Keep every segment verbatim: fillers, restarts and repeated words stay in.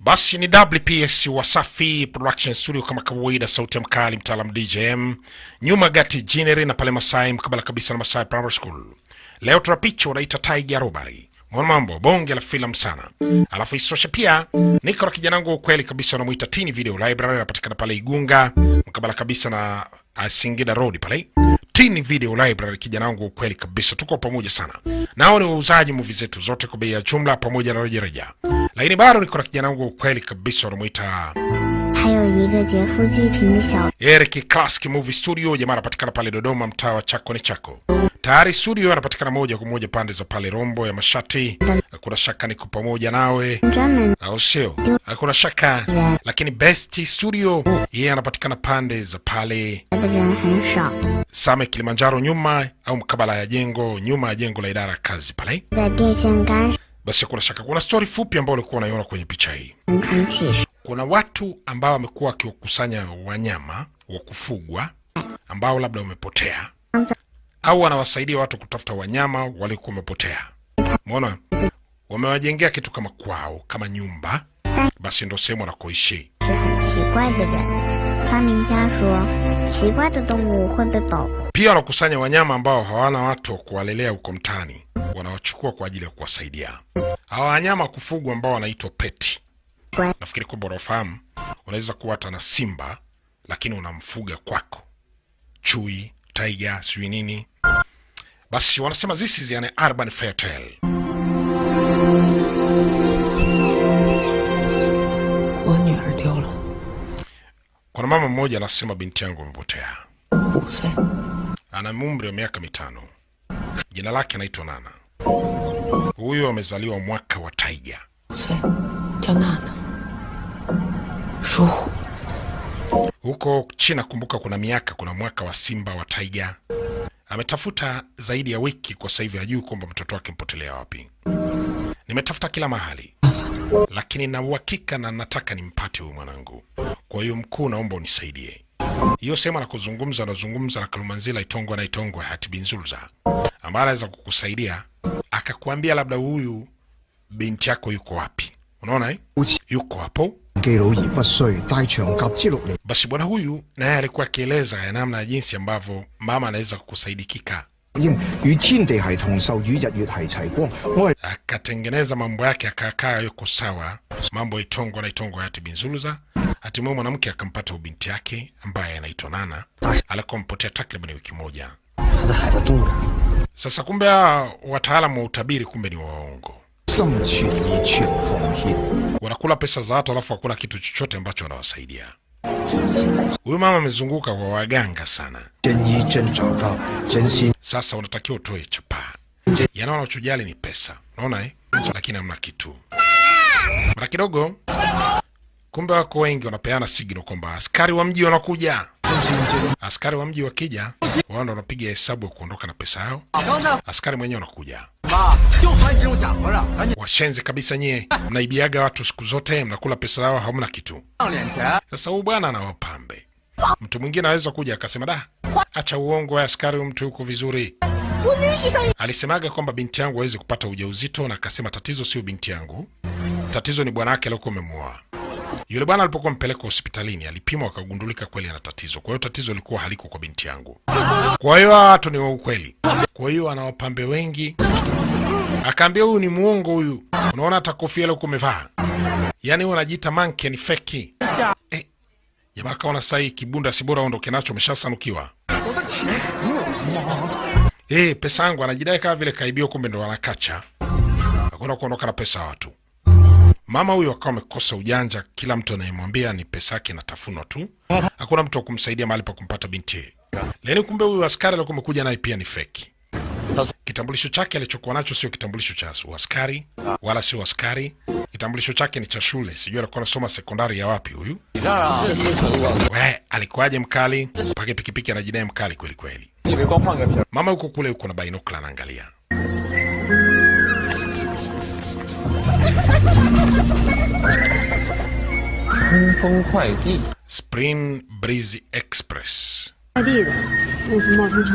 Basi ni W P S Wasafi Production Studio kama kawaida, sauti ya mkali, mtaalam D J M, nyuma gati Jineri na pale Masai mkabala kabisa na Masai Primary School. Leo tuna picha unaita Tiger Robbery. Mwana mambo, bonge la filamu sana. Alafu isosha pia, niko na kijana wangu kweli kabisa unamuita Tini Video Library, anapatikana pale Igunga, mkabala kabisa na Singida Road pale. Tini Video Library, kijana wangu kweli kabisa, tuko pamoja sana. Nao ni wauzaji movie zetu zote kwa bei ya jumla pamoja na rejareja. Lakini bado niko na kijana wangu kweli kabisa unamuita Eric Classic Movie Studio, jamaa anapatikana pale Dodoma, mtaa wa Chako ni Chako. Tayari studio anapatikana moja kwa moja pande za pale Rombo ya Mashati. Hakuna shaka niko pamoja nawe, au sio? Hakuna shaka. Lakini Best Studio yeye anapatikana pande za pale Same Kilimanjaro, nyuma au mkabala ya jengo, nyuma ya jengo la idara kazi pale. Basi kuna shaka, kuna story fupi ambayo ulikuwa unaiona kwenye picha hii. Kuna watu ambao wamekuwa wakikusanya wanyama wa kufugwa ambao labda wamepotea, au wanawasaidia watu kutafuta wanyama waliokuwa wamepotea. Umeona? Wamewajengea kitu kama kwao, kama nyumba. Basi ndio sehemu wanakoishi. Pia wanakusanya wanyama ambao hawana watu kuwalelea huko mtaani, wanawachukua kwa ajili ya kuwasaidia. Hawa wanyama kufugwa ambao wanaitwa peti. Nafikiri kwamba unafahamu, unaweza kuwa hata na simba lakini unamfuga kwako. Chui, tiger, sui nini. Basi wanasema this is an urban fairy tale. Kuna mama mmoja anasema binti yangu imepotea. Ana umri wa miaka mitano. Jina lake anaitwa Nana. Huyo amezaliwa mwaka wa tiger. Huko China kumbuka kuna miaka, kuna mwaka wa simba, wa tiger. Ametafuta zaidi ya wiki kwa sasa hivi, hajui kwamba mtoto wake mpotelea wapi. Nimetafuta kila mahali, lakini na uhakika na nataka nimpate huyu mwanangu. Kwa hiyo mkuu, naomba unisaidie. Hiyo sema na kuzungumza na zungumza na Kalumanzila Itongwa na Itongwa Hati Binzulza, ambaye anaweza kukusaidia akakwambia labda huyu binti yako yuko wapi. Unaona eh? Yuko hapo. Basi bwana huyu naye alikuwa akieleza ya namna ya jinsi ambavyo mama anaweza kukusaidikika. Akatengeneza mambo yake, akakaa yuko sawa. Mambo Itongwa na Itongwa Hati Binzulza. Hatimaye mwanamke akampata binti yake ambaye anaitwa Nana. Alikuwa mpotea takriban wiki moja. Sasa kumbe wataalamu wa utabiri kumbe ni waongo. Wanakula pesa za watu alafu hakuna kitu chochote ambacho wanawasaidia. Huyu mama amezunguka kwa waganga sana. Sasa unatakiwa utoe chapa. Yana wanachojali ni pesa. Unaona eh? Lakini hamna kitu. Mara kidogo kumbe wako wengi wanapeana signal kwamba askari wa mji wanakuja. Askari wa mji wakija, wao ndo wanapiga hesabu ya kuondoka na pesa yao. Askari mwenyewe wanakuja. Washenzi kabisa nyie, mnaibiaga watu siku zote, mnakula pesa yao, hamna kitu. Sasa huyu bwana anawapambe. Mtu mwingine anaweza kuja akasema, "Da, acha uongo wa askari, mtu yuko vizuri." Alisemaga kwamba binti yangu hawezi kupata ujauzito, na akasema tatizo sio binti yangu. Tatizo ni bwana wake aliyekuwa amemuoa. Yule bwana alipokuwa mpeleka hospitalini, alipimwa akagundulika kweli ana tatizo. Kwa hiyo tatizo lilikuwa haliko kwa binti yangu. Kwa hiyo watu ni wa ukweli. Kwa hiyo anawapambe wengi. Akaambia huyu ni muongo huyu. Unaona hata kofia ile uko umevaa. Yaani wewe unajiita manke ni feki. Eh. Jamaa kaona sai kibunda si bora ondoke nacho, umeshasanukiwa. Eh, pesa yangu anajidai kama vile kaibio, kumbe ndo anakacha. Hakuna kuondoka na pesa watu. Mama huyo akawa amekosa ujanja, kila mtu anayemwambia ni pesa yake inatafunwa tu. Hakuna mtu wa kumsaidia mahali pa kumpata binti. Leni kumbe huyu askari alikuwa amekuja naye pia ni feki. Kitambulisho chake alichokuwa nacho sio kitambulisho cha askari, wala sio askari. Kitambulisho chake ni cha shule. Sijui alikuwa anasoma sekondari ya wapi huyu. We, alikuwaje mkali? Pake pikipiki anajidai mkali kweli kweli. Mama huko kule huko na binokla anaangalia. Spring Breeze Express.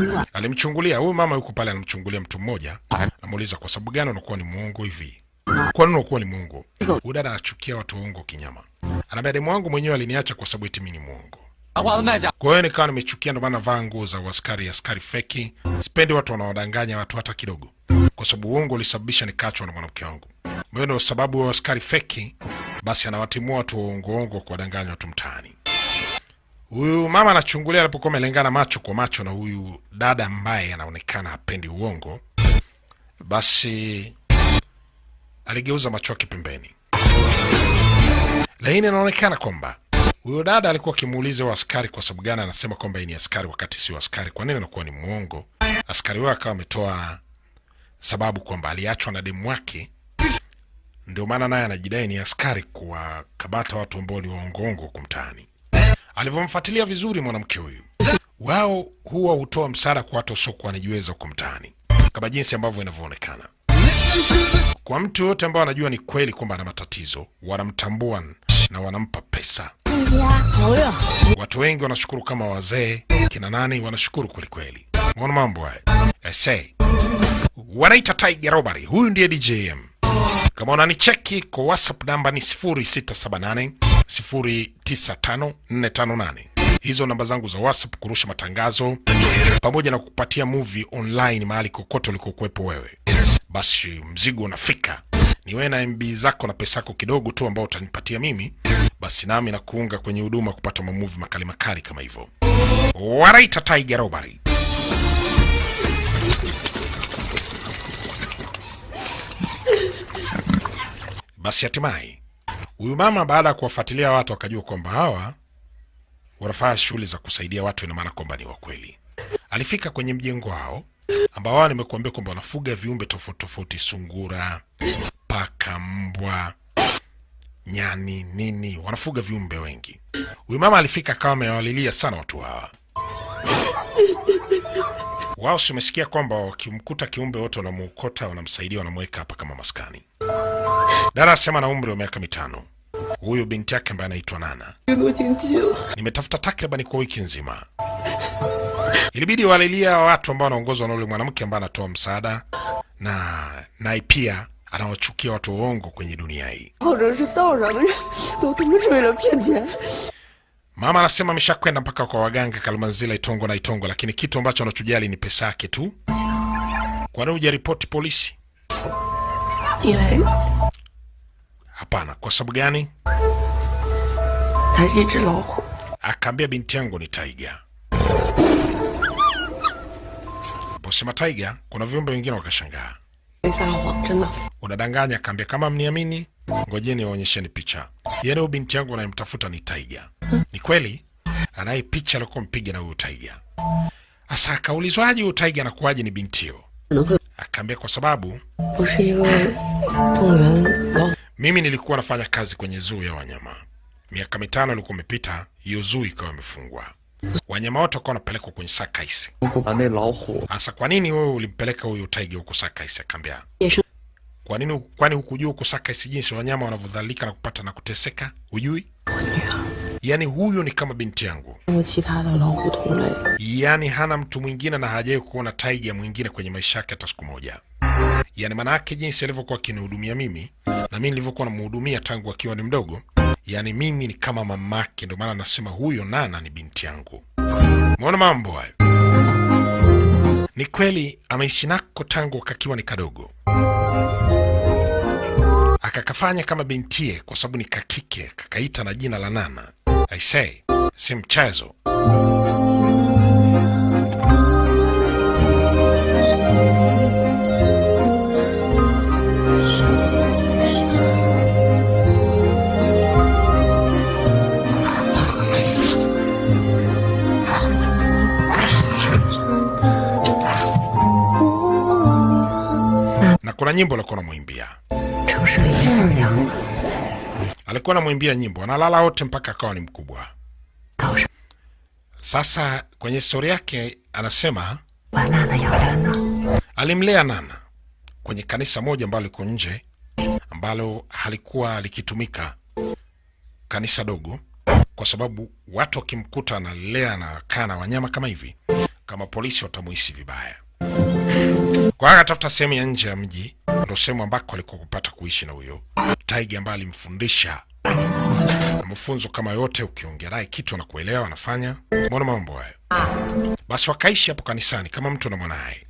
Alimchungulia huyu mama yuko pale, anamchungulia mtu mmoja. Namuuliza kwa sababu gani unakuwa ni muongo hivi? kwa nini unakuwa ni muongo? Huyu dada anachukia watu waongo kinyama. Anambia demu wangu mwenyewe aliniacha kwa sababu eti mimi ni muongo. Kwa hiyo nikawa nimechukia, ndo maana vaa nguo za askari, askari feki. Sipendi watu wanaodanganya watu hata kidogo, kwa sababu uongo ulisababisha nikachwa na mwanamke wangu. Mimi ndio sababu wa askari feki, basi anawatimua watu waongo ongo kwa danganya watu mtaani. Huyu mama anachungulia alipokuwa amelengana macho kwa macho na huyu dada ambaye anaonekana hapendi uongo. Basi aligeuza macho yake pembeni. Lakini inaonekana kwamba huyo dada alikuwa akimuuliza wa askari kwa sababu gani anasema kwamba ni askari wakati sio askari. Kwa nini anakuwa ni muongo? Askari wao akawa ametoa sababu kwamba aliachwa na demu wake, ndio maana naye anajidai ni askari kwa kabata watu ambao ni waongo kumtaani. Alivyomfuatilia vizuri mwanamke huyu, wao huwa hutoa msaada kwa watu sio kwa anajiweza kumtaani, kama jinsi ambavyo inavyoonekana. Kwa mtu yote ambao anajua ni kweli kwamba ana matatizo, wanamtambua na wanampa pesa. Watu wengi wanashukuru, kama wazee kina nani wanashukuru kweli kweli. Mbona mambo haya? I say. Wanaita Tiger Robbery. Huyu ndiye D J M. Kama unanicheki kwa WhatsApp namba ni sifuri sita saba nane sifuri tisa tano nne tano nane. Hizo namba zangu za WhatsApp kurusha matangazo pamoja na kukupatia movie online mahali kokote ulikokuwepo wewe. Basi mzigo unafika. Ni wewe na M B zako na pesa yako kidogo tu ambao utanipatia mimi, basi nami na kuunga kwenye huduma kupata mamovie makali makali kama hivyo. Wanaita Tiger Robbery. Basi hatimaye huyu mama baada ya kuwafuatilia watu akajua kwamba hawa wanafanya shughuli za kusaidia watu, ina maana kwamba ni wa kweli. Alifika kwenye mjengo wao ambao wao nimekuambia kwamba wanafuga viumbe tofauti tofauti, sungura, paka, mbwa, nyani, nini, wanafuga viumbe wengi. Huyu mama alifika kama amewalilia sana watu hawa. Wao simesikia kwamba wakimkuta kiumbe wote wanamuokota, wanamsaidia, wanamweka hapa kama maskani. Dada asema na umri wa miaka mitano. Huyu binti yake ambaye anaitwa Nana. Nimetafuta takriban kwa wiki nzima. Ilibidi walilia watu ambao wanaongozwa na yule mwanamke ambaye anatoa msaada na naye pia anawachukia watu waongo kwenye dunia hii. Mama anasema ameshakwenda mpaka kwa waganga Kalmanzila, Itongo na Itongo, lakini kitu ambacho anachojali ni pesa yake tu. Kwa nini hujaripoti polisi? Hapana, kwa sababu gani? Akaambia binti yangu ni Tiger. Posema Tiger, kuna viumbe wengine wakashangaa. Unadanganya, akaambia kama mniamini, ngojeni waonyesheni picha. Yaani huyu binti yangu anayemtafuta ni Tiger. Ni kweli? Anaye picha alikuwa mpiga na huyu Tiger. Asa akaulizwaje huyu Tiger anakuaje ni bintio? Akaambia kwa sababu mimi nilikuwa nafanya kazi kwenye zoo ya wanyama. Miaka mitano ilikuwa imepita, hiyo zoo ikawa imefungwa. Wanyama wote wakawa wanapelekwa kwenye circus. Asa kwa nini wewe ulimpeleka huyu Tiger huko circus? Akaambia kwa nini, kwani hukujua huko circus jinsi wanyama wanavyodhalilika na kupata na kuteseka? Hujui? Yaani huyo ni kama binti yangu. Yaani hana mtu mwingine na hajawahi kuona Tiger mwingine kwenye maisha yake hata siku moja. Yaani maana yake jinsi alivyokuwa akinihudumia mimi na mimi nilivyokuwa namhudumia tangu akiwa ni mdogo, yaani mimi ni kama mamake, ndio maana nasema huyo Nana ni binti yangu. Muona mambo hayo? Ni kweli ameishi nako tangu akiwa ni kadogo. Akakafanya kama bintie kwa sababu ni kakike, kakaita na jina la Nana. I say, si mchezo. Na kuna nyimbo alikuwa anamwimbia. Alikuwa anamwimbia nyimbo, analala wote mpaka akawa ni mkubwa. Sasa kwenye story yake anasema alimlea Nana kwenye kanisa moja ambalo liko nje, ambalo halikuwa likitumika, kanisa dogo, kwa sababu watu wakimkuta analea na kana wanyama kama hivi, kama polisi watamuhisi vibaya. Kwa hiyo akatafuta sehemu ya nje ya mji, ndio sehemu ambako alikuwa kupata kuishi na huyo Taiga ambaye alimfundisha na mafunzo kama yote. Ukiongea naye kitu anakuelewa, anafanya. Mbona mambo hayo? Basi wakaishi hapo kanisani kama mtu na mwanae.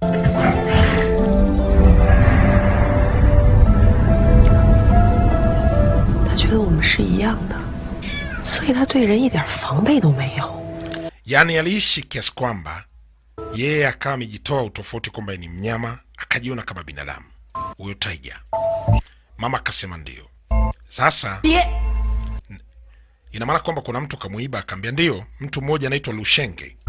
觉得我们是一样的，所以他对人一点防备都没有。 Yani aliishi kiasi kwamba yeye akawa amejitoa utofauti kwamba ni mnyama, akajiona kama binadamu huyo Taiga. Mama akasema ndio. Sasa ina maana kwamba kuna mtu kamuiba, akamwambia ndio, mtu mmoja anaitwa Lushenge.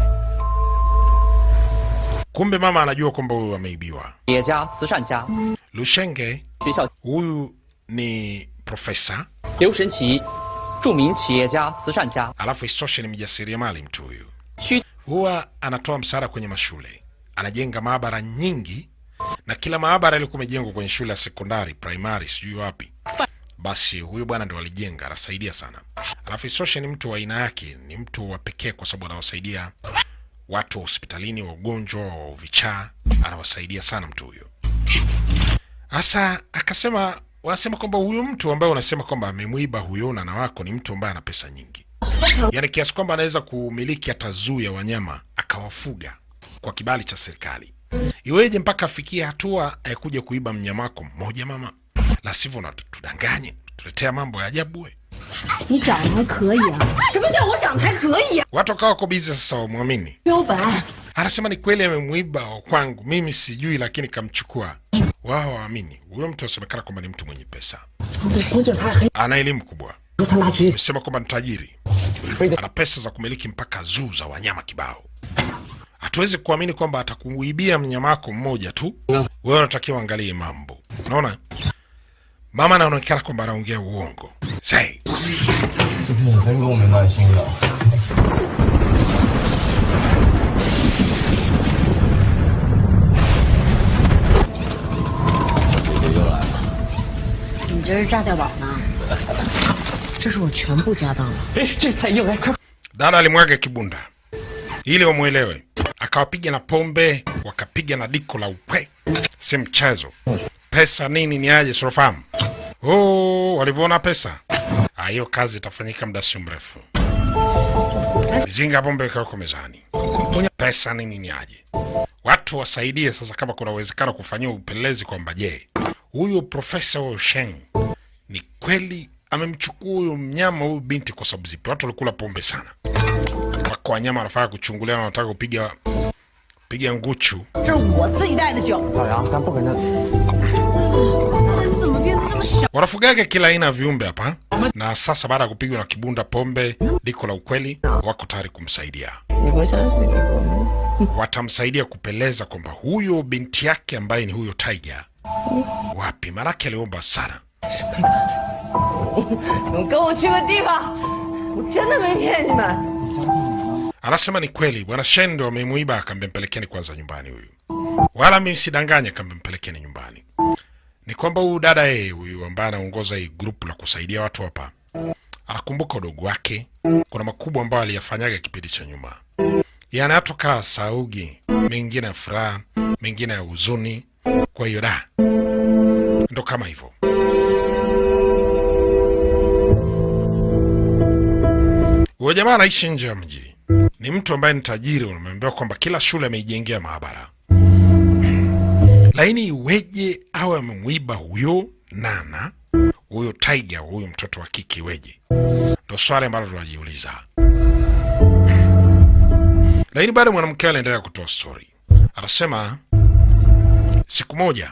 Kumbe mama anajua kwamba huyu ameibiwa. Lushenge huyu ni profesa Liu Shenqi, 著名企业家、慈善家. Alafu isoshe ni mjasiriamali mtu huyu. Huwa anatoa msaada kwenye mashule. Anajenga maabara nyingi, na kila maabara ilikuwa imejengwa kwenye shule ya sekondari, primary, sijui wapi. Basi huyu bwana ndio alijenga, anasaidia sana. Alafu isoshe ni mtu wa aina yake, ni mtu wa pekee kwa sababu anawasaidia watu wa hospitalini, wagonjwa, wa vichaa, anawasaidia sana mtu huyo. Asa akasema, wanasema kwamba huyo mtu ambaye unasema kwamba amemwiba huyo na wako ni mtu ambaye ana pesa nyingi. Yaani kiasi kwamba anaweza kumiliki hata zoo ya wanyama akawafuga kwa kibali cha serikali. Iweje mpaka afikie hatua ya kuja kuiba mnyama wako mmoja mama? La sivyo na tudanganye, tuletea mambo ya ajabu we. Ni长得可以啊. 什么叫我长得还可以啊? Watu kawa wako busy sasa wamwamini. Anasema ni kweli amemwiba kwangu, mimi sijui lakini kamchukua. Wao waamini. Huyo mtu asemekana kwamba ni mtu mwenye pesa. Ana elimu kubwa. Sema kwamba ni tajiri. Ana pesa za kumiliki mpaka zoo za wanyama kibao. Hatuwezi kuamini kwamba atakuibia mnyama wako mmoja tu. Wewe unatakiwa angalie mambo. Unaona? Mama anaonekana kwamba anaongea uongo. Say. Dada alimwaga kibunda ili wamuelewe, akawapiga na pombe, wakapiga na diko la ukwe. Si mchezo. Pesa nini ni aje sorofamu. Oh, walivyoona pesa, hiyo kazi itafanyika muda si mrefu. Mizinga pombe ikawekwa mezani. Pesa nini ni aje. Watu wasaidie sasa kama kuna uwezekano kufanyia upelelezi kwamba je, huyu profesa wa Sheng ni kweli amemchukua huyu mnyama huyu binti kwa sababu zipi. Watu walikula pombe sana. Wako wanyama wanafaa kuchungulia na wanataka kupiga piga nguchu. Wanafugaga kila aina ya viumbe hapa, na sasa baada ya kupigwa na kibunda pombe diko la ukweli, wako tayari kumsaidia. Watamsaidia kupeleza kwamba huyo binti yake ambaye ni huyo Taiga wapi. Maraki aliomba sana. Anasema ni kweli bwana Shendo amemuiba, akambempelekeni kwanza nyumbani huyu. Wala mimi sidanganya, akambempelekeni nyumbani. Ni kwamba huyu dada yeye huyu ambaye anaongoza hii group la kusaidia watu hapa, anakumbuka udogo wake, kuna makubwa ambayo aliyafanyaga kipindi cha nyuma. Yana atoka saugi, mengine ya furaha, mengine ya huzuni. Kwa hiyo da, ndo kama hivyo. Huyo jamaa anaishi nje ya mji. Ni mtu ambaye ni tajiri, unameambiwa kwamba kila shule ameijengea maabara. Lakini iweje awe amemwiba huyo Nana, huyo Taiga, huyo mtoto wa kike weje? Ndio swali ambalo tunajiuliza. Lakini baada mwanamke aliendelea kutoa story. Anasema siku moja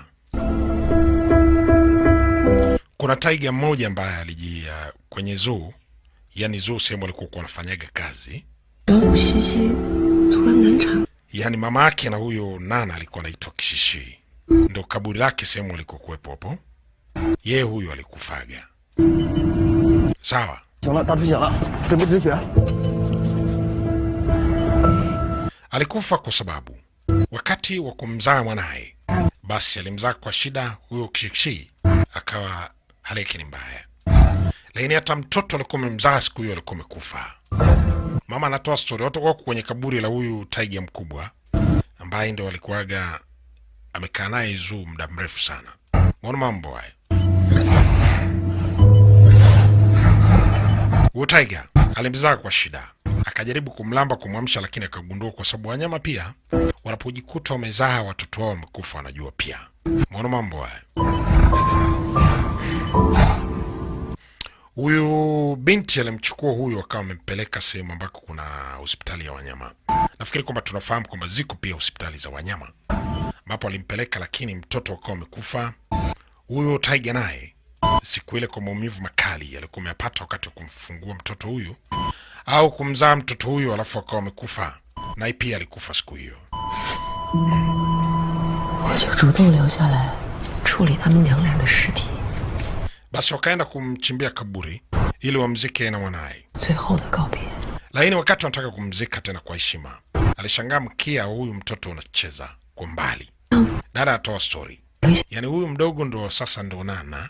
kuna Taiga mmoja ambaye alijia kwenye zoo, yani zoo sehemu alikuwa anafanyaga kazi. Yani mama yake na huyo Nana alikuwa anaitwa Kishishi. Ndio kaburi lake sehemu alikuwa kuwepo hapo. Yeye huyo alikufaga. Sawa. Alikufa kwa sababu wakati wa kumzaa mwanae, basi alimzaa kwa shida huyo Kishishi, akawa hali yake ni mbaya. Lakini hata mtoto alikuwa amemzaa siku hiyo alikuwa amekufa. Mama anatoa story, watu wako kwenye kaburi la huyu Taiga mkubwa ambaye ndio walikuwaga amekaa naye Zuu muda mrefu sana. Mbona mambo haya? Wu Tiger alimzaa kwa shida. Akajaribu kumlamba kumwamsha, lakini akagundua kwa sababu wanyama pia wanapojikuta wamezaa watoto wao wamekufa wanajua pia. Mbona mambo haya? Huyu binti alimchukua huyu akawa amempeleka sehemu ambako kuna hospitali ya wanyama. Nafikiri kwamba tunafahamu kwamba ziko pia hospitali za wanyama ambapo alimpeleka, lakini mtoto akawa amekufa. Huyu Tiger naye siku ile kwa maumivu makali alikuwa amepata wakati wa kumfungua mtoto huyu au kumzaa mtoto huyu, alafu akawa amekufa, naye pia alikufa siku hiyo. Basi wakaenda kumchimbia kaburi ili wamzike na mwanae. Lakini wakati wanataka kumzika tena kwa heshima, alishangaa mkia huyu mtoto unacheza kwa mbali. Dada atoa story. Yaani huyu mdogo ndo sasa ndo Nana.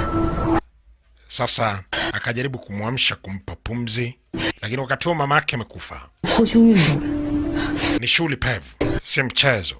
Sasa akajaribu kumwamsha kumpa pumzi, lakini wakati huo mama yake amekufa. Ni shughuli pevu, si mchezo.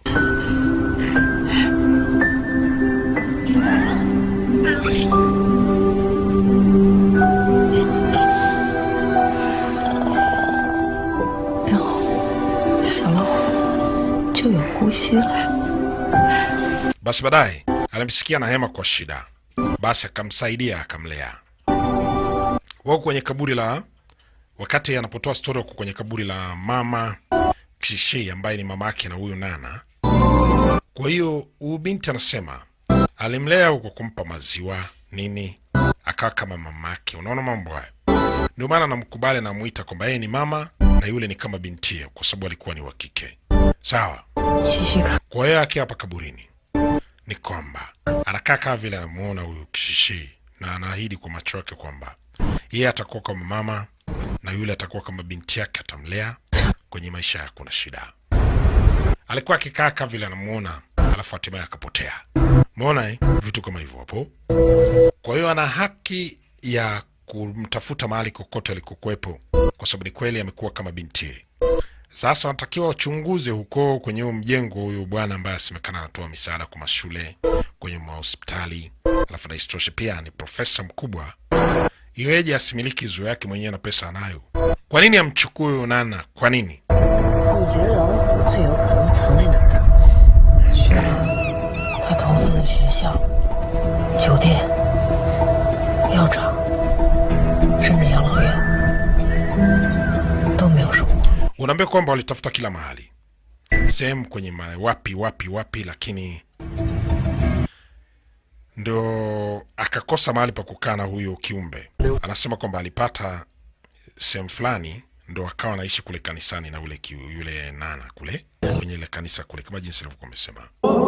Basi baadaye alimsikia na hema kwa shida. Basi akamsaidia akamlea. Wao kwenye kaburi la, wakati anapotoa story huko kwenye kaburi la mama Xishi ambaye ni mama yake na huyu Nana. Kwa hiyo huyu binti anasema alimlea huko kumpa maziwa nini, akawa kama mama yake. Unaona mambo haya? Ndio maana namkubali na muita kwamba yeye ni mama na yule ni kama bintie kwa sababu alikuwa ni wa kike. Sawa. Kwa hiyo akiwa hapa kaburini ni kwamba anakaa kama vile anamuona huyu Xishi na anaahidi kwa macho yake kwamba yeye atakuwa kama mama na yule atakuwa kama binti yake, atamlea kwenye maisha yake, kuna shida. Alikuwa akikaa kama vile anamuona, alafu hatimaye akapotea. Umeona eh? Vitu kama hivyo hapo. Kwa hiyo ana haki ya kumtafuta mahali kokote alikokuepo kwa sababu ni kweli amekuwa kama binti. Sasa wanatakiwa wachunguze huko kwenye huo mjengo huyu bwana ambaye asemekana anatoa misaada kwa mashule, kwenye hospitali. Alafu na istoshe pia ni profesa mkubwa. Iweje asimiliki zuo yake mwenyewe na pesa anayo? Kwa nini amchukue huyo Nana? Kwa nini? Unaambia kwamba walitafuta kila mahali, sehemu kwenye ma, wapi wapi wapi, lakini ndio akakosa mahali pa kukaa na huyo kiumbe. Anasema kwamba alipata sehemu fulani ndio akawa anaishi kule kanisani na ule kiu, yule Nana kule kwenye ile kanisa kule kama jinsi alivyokuwa amesema.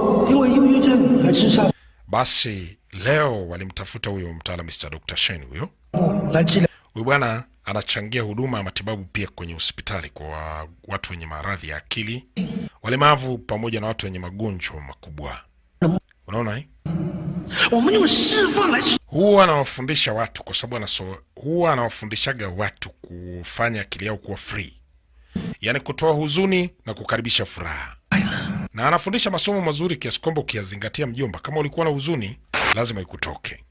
Basi leo walimtafuta huyo mtaalamu mister Doctor Shen huyo. Huyo bwana anachangia huduma ya matibabu pia kwenye hospitali kwa watu wenye maradhi ya akili, walemavu pamoja na watu wenye magonjwa makubwa. Unaona eh? Huwa anawafundisha watu kwa sababu anaso, huwa anawafundishaga watu kufanya akili yao kuwa free. Yaani kutoa huzuni na kukaribisha furaha. Na anafundisha masomo mazuri kiasi kwamba ukiyazingatia mjomba, kama ulikuwa na huzuni lazima ikutoke.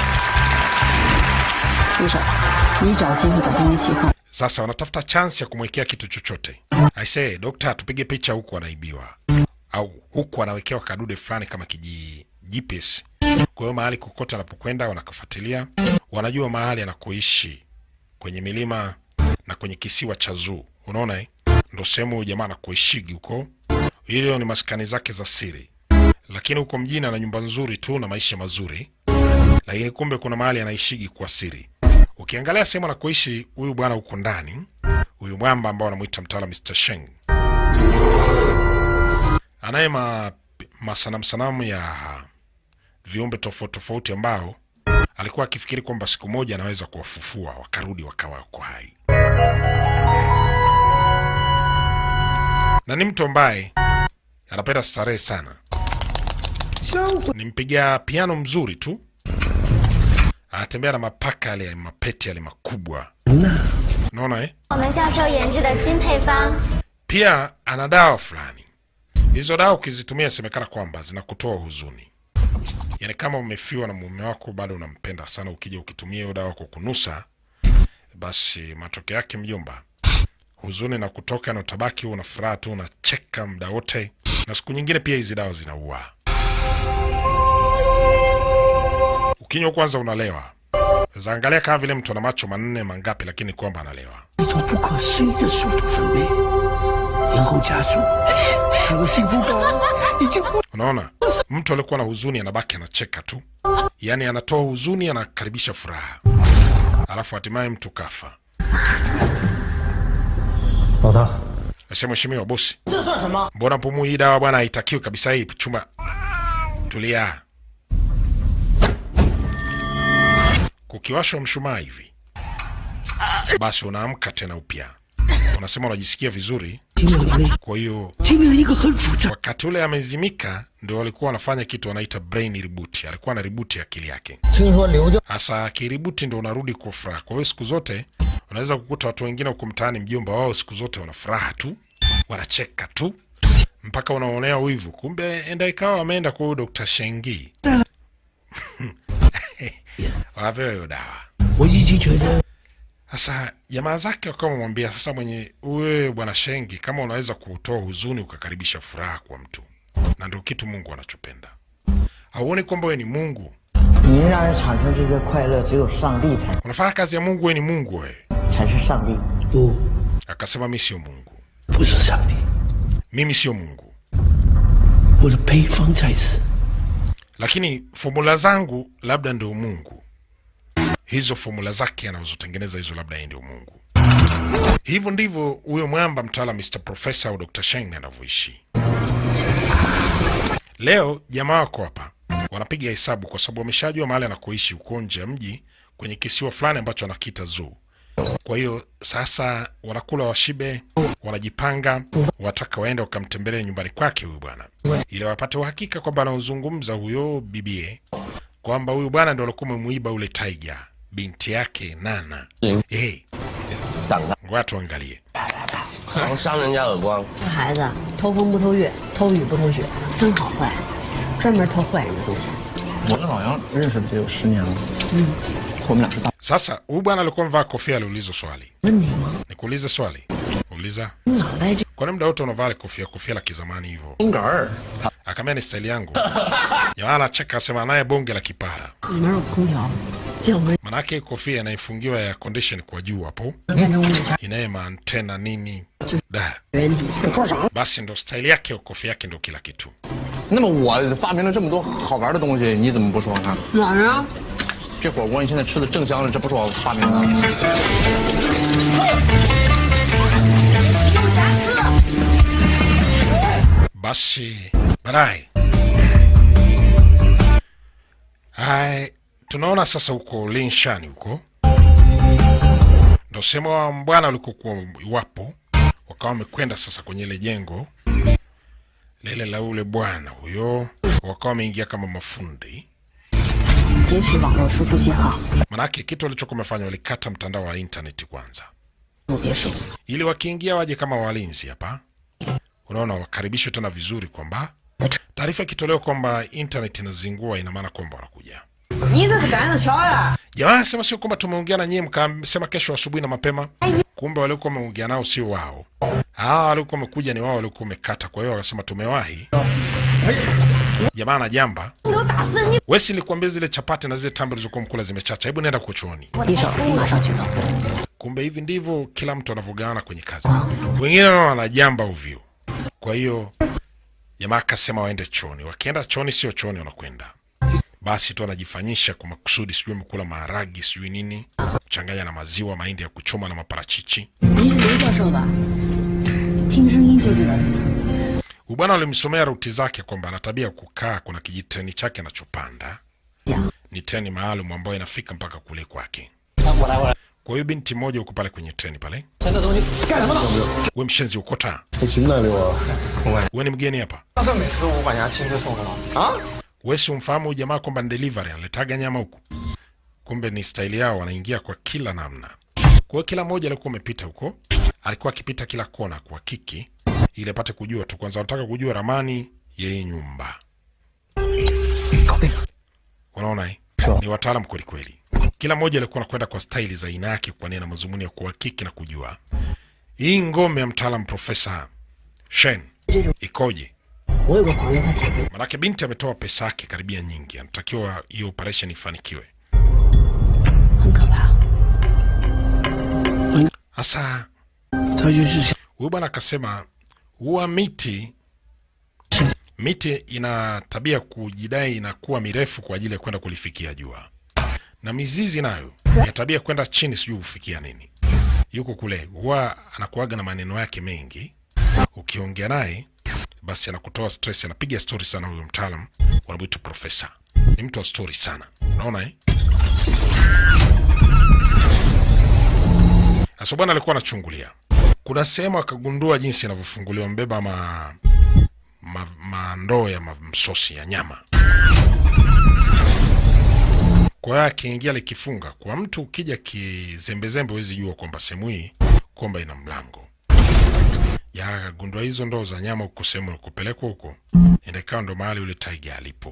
Sasa wanatafuta chance ya kumwekea kitu chochote. I say, dokta tupige picha huku anaibiwa. Au huku anawekewa kadude fulani kama kiji G P S. Kwa hiyo mahali kokote anapokwenda wanakafuatilia, wanajua mahali anakoishi kwenye milima na kwenye kisiwa cha Zuu. Unaona eh? Ndio sehemu jamaa anakoishigi huko. Hiyo ni maskani zake za siri. Lakini huko mjini ana nyumba nzuri tu na maisha mazuri. Lakini kumbe kuna mahali anaishigi kwa siri. Ukiangalia sehemu anakoishi huyu bwana huko ndani, huyu mwamba ambao anamuita mtaalamu mister Sheng. Anaye ma, masanamu sanamu ya viumbe tofauti tofauti ambao alikuwa akifikiri kwamba siku moja anaweza kuwafufua wakarudi wakawa wako hai. Na ni mtu ambaye anapenda starehe sana. Nimpigia piano mzuri tu. Anatembea na mapaka yale mapeti yale makubwa. Unaona eh? Pia ana dawa fulani. Hizo dawa ukizitumia semekana kwamba zinakutoa huzuni. Yaani kama umefiwa na mume wako bado unampenda sana, ukija ukitumia hiyo dawa kwa kunusa, basi matokeo yake mjomba, huzuni na kutoka na utabaki una furaha tu, unacheka muda wote. Na siku nyingine pia hizi dawa zinaua. Ukinywa kwanza unalewa. Zaangalia kama vile mtu ana macho manne mangapi lakini kwamba analewa. Unaona? Mtu alikuwa na huzuni anabaki anacheka tu. Yaani anatoa huzuni anakaribisha furaha. Alafu hatimaye mtu kafa. Nasema mheshimiwa bosi. Mbona pumu hii dawa bwana haitakiwi kabisa hii chumba. Tulia. Kukiwashwa mshumaa hivi, basi unaamka tena upya. Unasema unajisikia vizuri. Kwa hiyo wakati ule amezimika ndio walikuwa wanafanya kitu wanaita brain reboot. Alikuwa na reboot ya akili yake. Hasa kireboot ndio unarudi kwa furaha. Kwa hiyo siku zote unaweza kukuta watu wengine huko mtaani mjomba wao siku zote wana furaha tu, wanacheka tu, mpaka unaonea wivu. Kumbe enda ikawa wameenda kwa Doctor Shengi. Wapewe hiyo dawa. Sasa jamaa zake wakawa wamwambia, sasa mwenye uwe bwana Shengi, kama unaweza kutoa huzuni ukakaribisha furaha kwa mtu, na ndio kitu Mungu anachopenda. Hauoni kwamba wewe ni Mungu? Unafanya kazi ya Mungu, wewe ni Mungu wewe. Akasema mimi sio Mungu. Mimi sio Mungu. Lakini formula zangu labda ndio Mungu. Hizo formula zake anazotengeneza hizo labda yeye ndio Mungu. Hivyo ndivyo huyo mwamba mtaala mister Professor au Doctor Sheng anavyoishi. Leo jamaa wako hapa wanapiga hesabu kwa sababu wameshajua mahali anakoishi huko nje ya mji kwenye kisiwa fulani ambacho anakiita zoo. Kwa hiyo sasa wanakula washibe, wanajipanga, wataka waende wakamtembelee nyumbani kwake huyu bwana. Ili wapate uhakika kwamba anaozungumza huyo bibie kwamba huyu bwana ndio alikuwa amemuiba ule Tiger, binti yake Nana. Eh. Hey. Ngoja tuangalie. 伤人家耳光。这孩子偷风不偷月，偷雨不偷雪，分好坏，专门偷坏人的东西。我们好像认识得有十年了。嗯，我们俩是大。 Sasa huyu bwana alikuwa amevaa kofia, aliulizwa swali. Nikuulize swali. Uliza. Kwa nini muda wote unavaa kofia kofia la kizamani hivyo? Akamwambia ni style yangu. Jamaa anacheka asema naye bonge la kipara. Manake kofia inaifungiwa ya condition kwa juu hapo. Inaye maantena nini? Da. Basi ndo style yake, kofia yake ndo kila kitu. 那么我发明了这么多好玩的东西，你怎么不说呢？哪儿啊？这火锅你现在吃的正香了，这不是我发明的。 Basi baadaye hai tunaona sasa huko Linshan huko ndo sema wa mbwana walikokuwa wapo, wakawa wamekwenda sasa kwenye ile jengo lile la ule bwana huyo, wakawa wameingia kama mafundi. Manake kitu walichokuwa wamefanya walikata mtandao wa internet kwanza, ili wakiingia waje kama walinzi hapa. Unaona wakaribishwe tena vizuri kwamba taarifa ikitolewa kwamba internet inazingua, ina maana kwamba wanakuja. Jamaa sema sio kwamba tumeongea na nyie mkasema kesho asubuhi na mapema. Kumbe walikuwa wameongea nao sio wao. Ah, walikuwa wamekuja ni wao walikuwa wamekata. Kwa hiyo wakasema tumewahi. Jamaa na jamba. Wewe nilikwambia zile chapati na zile tambi zilizokuwa mkula zimechacha. Hebu nenda kuchooni. Kumbe hivi ndivyo kila mtu anavogawana kwenye kazi. Wengine wana jamba ovyo. Kwa hiyo jamaa akasema waende chooni. Wakienda chooni sio chooni wanakwenda. Basi tu anajifanyisha kwa makusudi, sijui mkula maharagi sijui nini, changanya na maziwa, mahindi ya kuchoma na maparachichi. Ubwana alimsomea ruti zake kwamba ana tabia kukaa, kuna kijiteni chake anachopanda. Ni treni maalum ambayo inafika mpaka kule kwake. Kwa hiyo binti moja uko pale kwenye treni pale. Wewe mshenzi ukota. Wewe ni mgeni hapa. Wewe si umfahamu jamaa kwamba ni delivery analetaga nyama huku. Kumbe ni style yao, wanaingia kwa kila namna. Kwa kila mmoja alikuwa amepita huko, alikuwa akipita kila kona kwa kiki ili apate kujua tu. Kwanza wanataka kujua ramani ya hii nyumba. Unaona, ni wataalamu kweli kweli. Kila mmoja alikuwa anakwenda kwa staili za aina yake kwa nia na mazumuni ya kuhakiki na kujua hii ngome ya mtaalamu Profesa Shen ikoje. Manake binti ametoa pesa yake karibia nyingi, anatakiwa hiyo operation ifanikiwe. Asa huyu bwana akasema huwa miti miti ina tabia kujidai inakuwa mirefu kwa ajili ya kwenda kulifikia jua, na mizizi nayo ya tabia kwenda chini sijui kufikia nini. Yuko kule huwa anakuaga na maneno yake mengi, ukiongea naye basi anakutoa stress, anapiga story sana huyo mtaalamu wanabuita profesa. Ni mtu wa story sana. Unaona eh? Asa bwana alikuwa anachungulia. Kuna sehemu akagundua jinsi inavyofunguliwa mbeba ma ma, ma ndoo ya msosi ya nyama. Kwa hiyo akiingia likifunga, kwa mtu ukija kizembezembe huwezi jua kwamba sehemu hii kwamba ina mlango. Ya gundua hizo ndoo za nyama huko sehemu kupelekwa huko. Indekao ndo mahali ule Tiger alipo.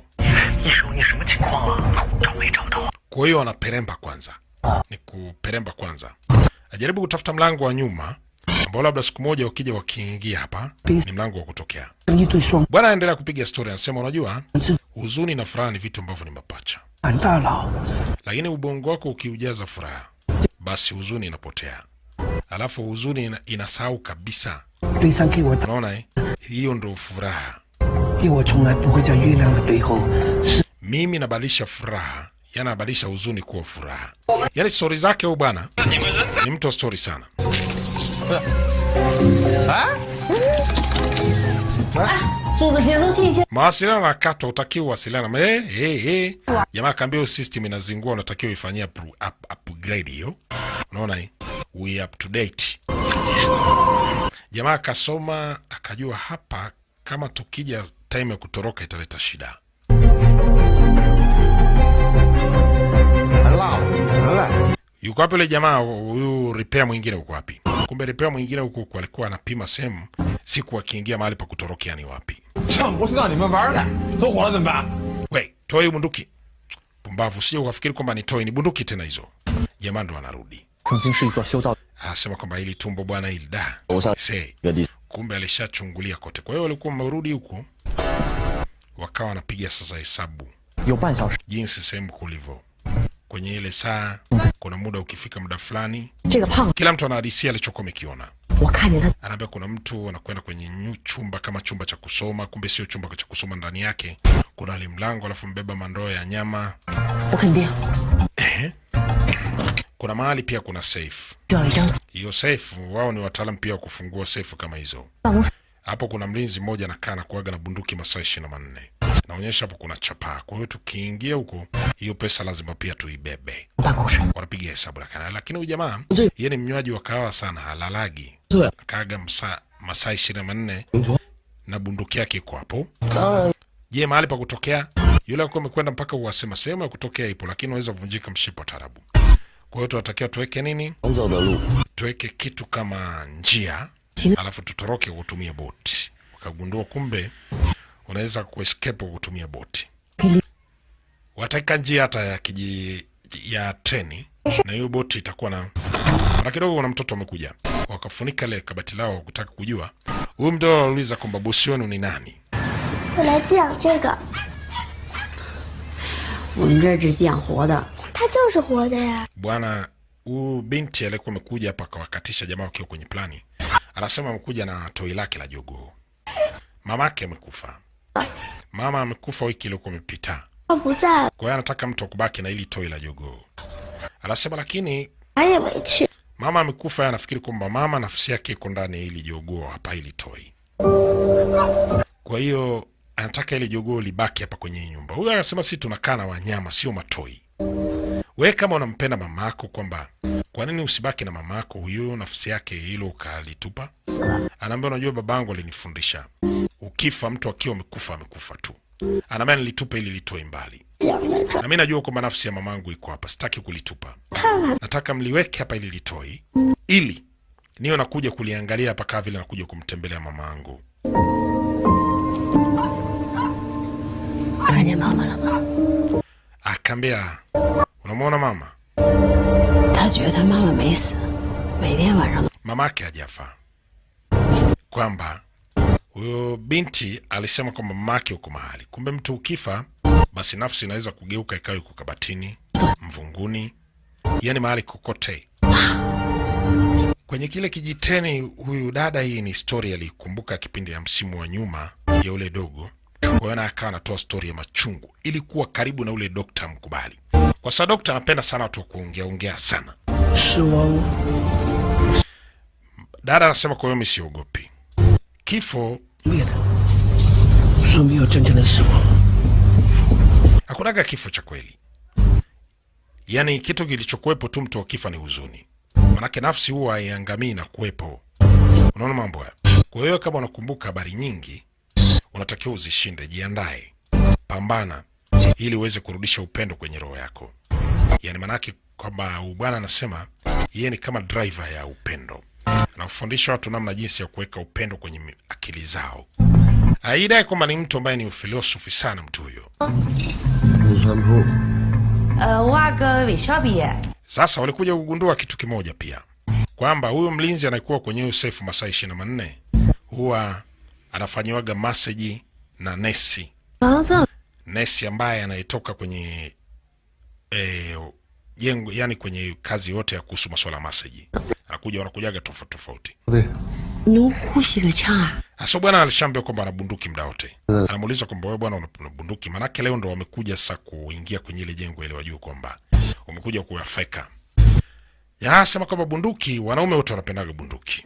Kwa hiyo anaperemba kwanza. Ni kuperemba kwanza. Ajaribu kutafuta mlango wa nyuma ambao labda siku moja ukija wakiingia hapa ni mlango wa kutokea. Bwana aendelea kupiga story, anasema unajua huzuni na furaha ni vitu ambavyo ni mapacha. Lakini ubongo wako ukiujaza furaha basi huzuni inapotea. Alafu huzuni ina, inasahau kabisa. Unaona eh? Hiyo ndo furaha. Mimi nabadilisha furaha, yana nabadilisha huzuni kuwa furaha. Yaani story zake huyu bwana ni mtu wa story sana. Mawasiliano na kato utakiwa wasiliana. Eh eh eh. Jamaa kaambia system inazingua, unatakiwa ifanyie up, up, upgrade hiyo. Unaona eh? We up to date. Jamaa akasoma akajua hapa kama tukija time ya kutoroka italeta shida. Yuko wapi yule jamaa huyu repair mwingine uko wapi? Kumbe repair mwingine huko huko alikuwa anapima sehemu siku akiingia mahali pa kutorokea ni wapi. We, toa bunduki. Pumbavu, sio ukafikiri kwamba ni toy, ni bunduki tena hizo. Jamaa ndo anarudi. Anasema kwamba hili tumbo bwana hili da. Say, kumbe alishachungulia kote. Kwa hiyo walikuwa wamerudi huko. Wakawa wanapiga sasa hesabu. Jinsi sehemu kulivyo. Kwenye ile saa kuna muda ukifika muda fulani kila mtu anahadisia alichokuwa amekiona. Anaambia kuna mtu anakwenda kwenye chumba kama chumba cha kusoma, kumbe sio chumba cha kusoma, ndani yake kuna ile mlango alafu mbeba mandoo ya nyama. Kuna mahali pia kuna safe. Hiyo safe wao ni wataalamu pia kufungua safe kama hizo. Hapo kuna mlinzi mmoja anakaa na kuaga na bunduki masaa ishirini na manne. Naonyesha hapo kuna chapa. Kwa hiyo tukiingia huko hiyo pesa lazima pia tuibebe. Wanapiga hesabu lakini lakini huyu jamaa yeye ni mnywaji wa kahawa sana, halalagi. Akaaga masaa ishirini na manne na bunduki yake iko hapo. Je, mahali pa kutokea yule alikuwa amekwenda mpaka uwasema sehemu ya kutokea ipo, lakini unaweza kuvunjika mshipa tarabu. Kwa hiyo tunatakiwa tuweke nini? Tuweke kitu kama njia, alafu tutoroke kutumia boti. Wakagundua kumbe unaweza kuescape kutumia boti. Wataka njia hata ya kiji ya treni na hiyo boti itakuwa na mara kidogo. Kuna mtoto amekuja, wakafunika ile kabati lao kutaka kujua. Huyu mtoto aliuliza kwamba bosi wenu ni nani? Bwana, huyu binti alikuwa amekuja hapa kawakatisha jamaa wakiwa kwenye plani. Anasema amekuja na toi lake la jogoo. Mamake amekufa. Mama amekufa wiki ile imepita. Kwa hiyo anataka mtu kubaki na ili toi la jogoo. Anasema lakini mama amekufa, anafikiri kwamba mama nafsi yake iko ndani ili jogoo hapa ili toi. Kwa hiyo anataka ile jogoo libaki hapa kwenye nyumba. Huyu anasema sisi tunakaa na wanyama sio matoi. Wewe kama unampenda mamako kwamba kwa nini usibaki na mamako huyo nafsi yake hilo ukalitupa? Anaambia unajua babangu alinifundisha. Ukifa mtu akiwa amekufa amekufa tu. Anaambia nilitupa ili litoe mbali. Na mimi najua kwamba nafsi ya mamangu iko hapa, sitaki kulitupa. Nataka mliweke hapa ili litoi ili niyo nakuja kuliangalia hapa kama vile nakuja kumtembelea mama yangu. Kanya mama la ma. Akambia, unamwona mama? Ta jue ta mama mei si. Mei dian wan shang. Mamake hajafa. Kwamba huyo binti alisema kwamba mamake yuko mahali. Kumbe mtu ukifa basi nafsi inaweza kugeuka ikawa yuko kabatini, mvunguni, yani mahali kokote. Kwenye kile kijiteni huyu dada, hii ni story alikumbuka kipindi ya msimu wa nyuma ya ule dogo. Kwa hiyo akawa anatoa story ya machungu. Ilikuwa karibu na ule dokta mkubali. Kwa sababu dokta anapenda sana watu kuongea ongea sana. Dada anasema kwa hiyo mimi siogopi. Kifo hakunaga kifo cha kweli. Yaani kitu kilichokuwepo tu mtu akifa ni huzuni. Manake nafsi huwa haiangamii na kuwepo. Unaona mambo haya? Kwa hiyo kama unakumbuka habari nyingi, unatakiwa uzishinde, jiandae. Pambana ili uweze kurudisha upendo kwenye roho yako. Yaani manake kwamba bwana anasema yeye ni kama driver ya upendo. Anafundisha watu namna jinsi ya kuweka upendo kwenye akili zao. Aidai kwamba ni mtu ambaye ni filosofi sana mtu huyo. Sasa walikuja kugundua kitu kimoja pia. Kwamba huyu mlinzi anaikuwa kwenye usefu masaa ishirini na manne. Huwa anafanyiwaga message na nesi. Nesi ambaye anayetoka kwenye eh, jengo, yani kwenye kazi yote ya kuhusu masuala message. Anakuja wanakujaga tofauti tofauti. Asa bwana alishambia kwamba ana bunduki muda wote. Anamuuliza kwamba wewe bwana una bunduki? Manake leo ndo wamekuja sasa kuingia kwenye ile jengo ile wajue kwamba wamekuja kuwafeka. Ya sema kwamba bunduki, wanaume wote wanapendaga bunduki.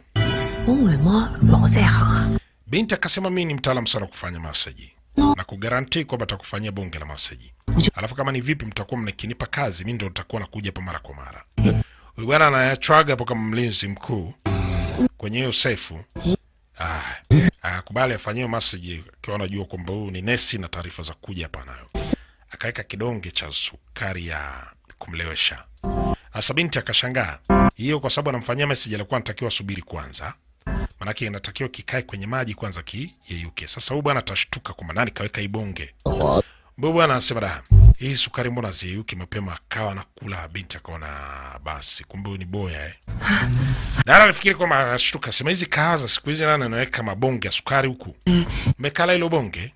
Binti akasema mimi ni mtaalamu sana kufanya masaji. Na kugaranti kwamba atakufanyia bonge la masaji. Alafu kama ni vipi mtakuwa mnakinipa kazi, mimi ndo nitakuwa nakuja hapa mara kwa mara. Huyu bwana anayachwaga hapo kama mlinzi mkuu kwenye hiyo sefu. Ah, akakubali afanyie message kwa anajua kwamba huyu ni nesi na taarifa za kuja hapa nayo. Akaweka kidonge cha sukari ya kumlewesha. Asa binti akashangaa. Hiyo kwa sababu anamfanyia message alikuwa anatakiwa subiri kwanza. Manake inatakiwa kikae kwenye maji kwanza kiyeyuke. Sasa huyu bwana atashtuka kwamba nani kaweka ibonge. Mbona bwana anasema da, hii sukari mbona ziyeyuki mapema? Akawa nakula. Binti akaona basi kumbe ni boya eh. Dara alifikiri kwamba anashtuka, sema hizi kaza siku hizi nani anaweka mabonge ya sukari huku? Mmekala hilo bonge?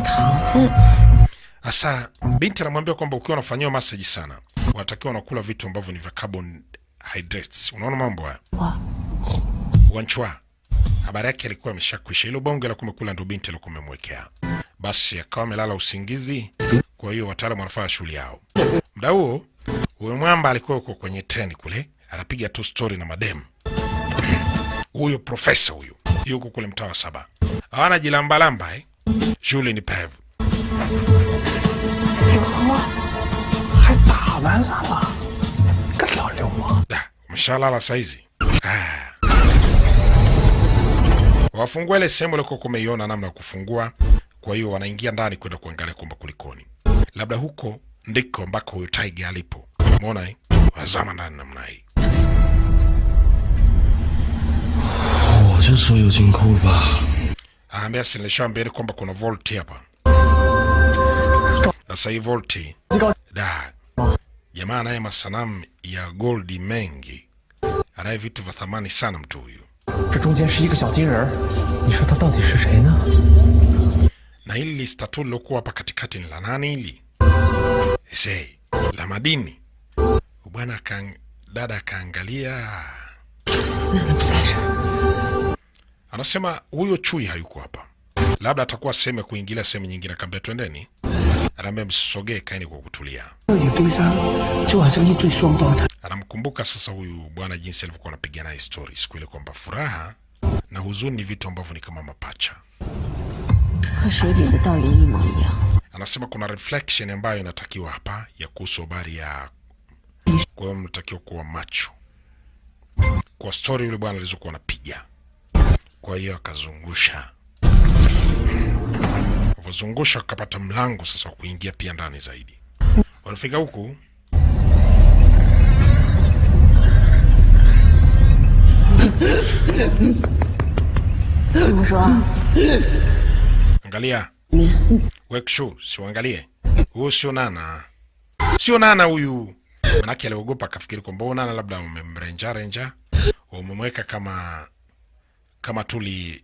Asa binti anamwambia kwamba ukiwa unafanywa message sana, unatakiwa unakula vitu ambavyo ni vya carbohydrates. Unaona mambo haya? Wanchwa. Habari yake alikuwa ameshakwisha. Hilo bonge la kumekula ndo binti alikuwa amemwekea. Basi akawa amelala usingizi. Kwa hiyo wataalamu wanafanya shughuli yao. Muda huo huyo mwamba alikuwa uko kwenye treni kule, anapiga tu story na madem. Huyo profesa huyo yuko kule mtaa wa saba. Hawana jilamba lamba eh. Julie ni pev. Da, mshalala saizi. Ah. Wafungua ile sehemu liko kumeiona namna ya kufungua. Kwa hiyo wanaingia ndani kwenda kuangalia kwamba kulikoni. Labda huko ndiko ambako huyo Tiger alipo. Umeona eh? Wazama ndani namna hii. Oh, jiso yo jinkou ba. Aambia sinishaambia kwamba kuna vault hapa. Sasa hii vault da. Jamaa anaye masanamu ya gold mengi. Anaye vitu vya thamani sana mtu huyu. Na hili statue lilokuwa hapa katikati ni la nani hili? Ese, la madini. Bwana kan dada kaangalia. Anasema huyo chui hayuko hapa. Labda atakuwa sehemu kuingilia sehemu nyingine, akamwambia twendeni. Anaambia msogee, kaeni kwa kutulia. Anamkumbuka sasa huyu bwana jinsi alivyokuwa anapigana hii story siku ile kwamba furaha na huzuni ni vitu ambavyo ni kama mapacha. Anasema kuna reflection ambayo inatakiwa hapa ya kuhusu habari ya kwa hiyo mnatakiwa kuwa macho. Kwa story yule bwana alizokuwa anapiga. Kwa hiyo akazungusha. Wazungusha akapata mlango sasa kuingia pia ndani zaidi. Walifika huku. 听我说， Angalia. Wekshu, siuangalie. Huyu sio Nana. Sio Nana huyu. Manake aliogopa akafikiri kwamba huyu Nana labda umemrenja renja, umemweka kama kama tuli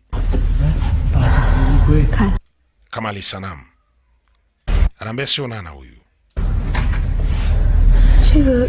kama alisanamu. Anaambia sio Nana huyu. 这个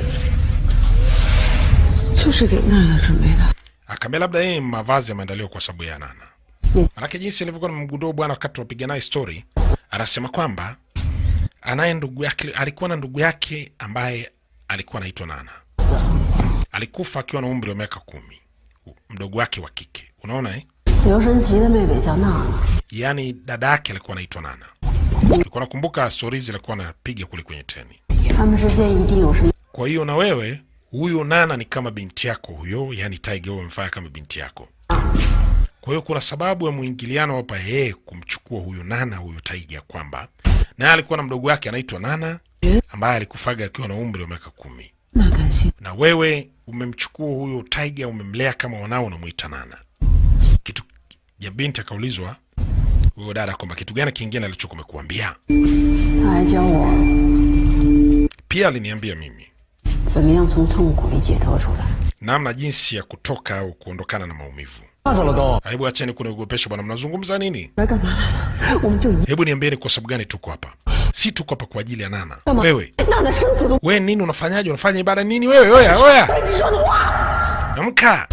就是给娜娜准备的。 Akaambia labda yeye mavazi yameandaliwa kwa sababu ya Nana. Manake jinsi alivyokuwa nimemgundua bwana wakati tunapiga naye story, anasema kwamba anaye ndugu yake, alikuwa na ndugu yake ambaye alikuwa anaitwa Nana. Alikufa akiwa na umri wa miaka kumi. Mdogo wake wa kike. Unaona eh? 刘神奇的妹妹叫娜娜。 Yaani dada yake alikuwa anaitwa Nana. Alikuwa nakumbuka stories alikuwa anapiga kule kwenye treni. 他们之间一定有什么。 Kwa hiyo na wewe huyu Nana ni kama binti yako huyo, yani Tiger wewe umfanya kama binti yako. Kwa hiyo kuna sababu ya muingiliano hapa yeye kumchukua huyu Nana huyu Tiger kwamba naye alikuwa na mdogo wake anaitwa Nana ambaye alikufaga akiwa na umri wa miaka kumi. Na wewe umemchukua huyu Tiger umemlea kama wanao unamuita Nana. Kitu ya binti akaulizwa huyo dada kwamba kitu gani kingine alichokuwa amekuambia? Pia aliniambia mimi 怎么样从痛苦里解脱出来？ namna jinsi ya kutoka au kuondokana na maumivu. 看着了都。 Hebu acheni kuniogopesha bwana, mnazungumza nini? 来干嘛来了？我们就一 Hebu niambieni kwa sababu gani tuko hapa? Si tuko hapa kwa ajili ya Nana. Wewe, 娜娜生死都 wewe nini unafanyaje? Unafanya ibada nini wewe? Oya, oya. 你说的话。 Amka.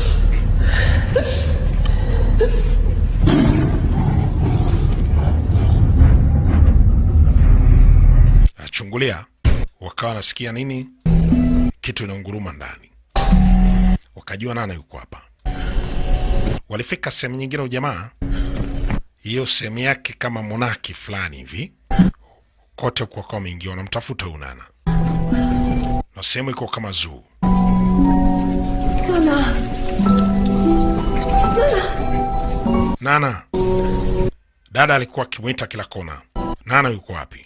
Achungulia. Wakawa nasikia nini? Kitu inaunguruma ndani. Wakajua Nana yuko hapa. Walifika sehemu nyingine ujamaa. Hiyo sehemu yake kama monaki fulani hivi. Kote kwa kwa mingi wanamtafuta Nana. Na sehemu iko kama zoo. Nana. Nana. Dada alikuwa akimwita kila kona. Nana yuko wapi?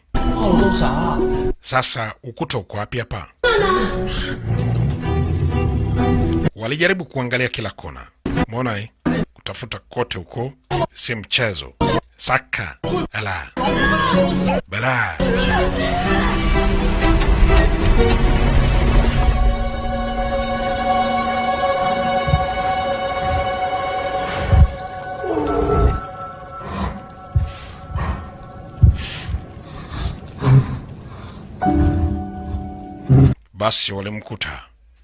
Sasa ukuta uko wapi hapa? Walijaribu kuangalia kila kona. Umeona eh? Kutafuta kote huko, si mchezo. Saka, ala. Bala. Basi walimkuta.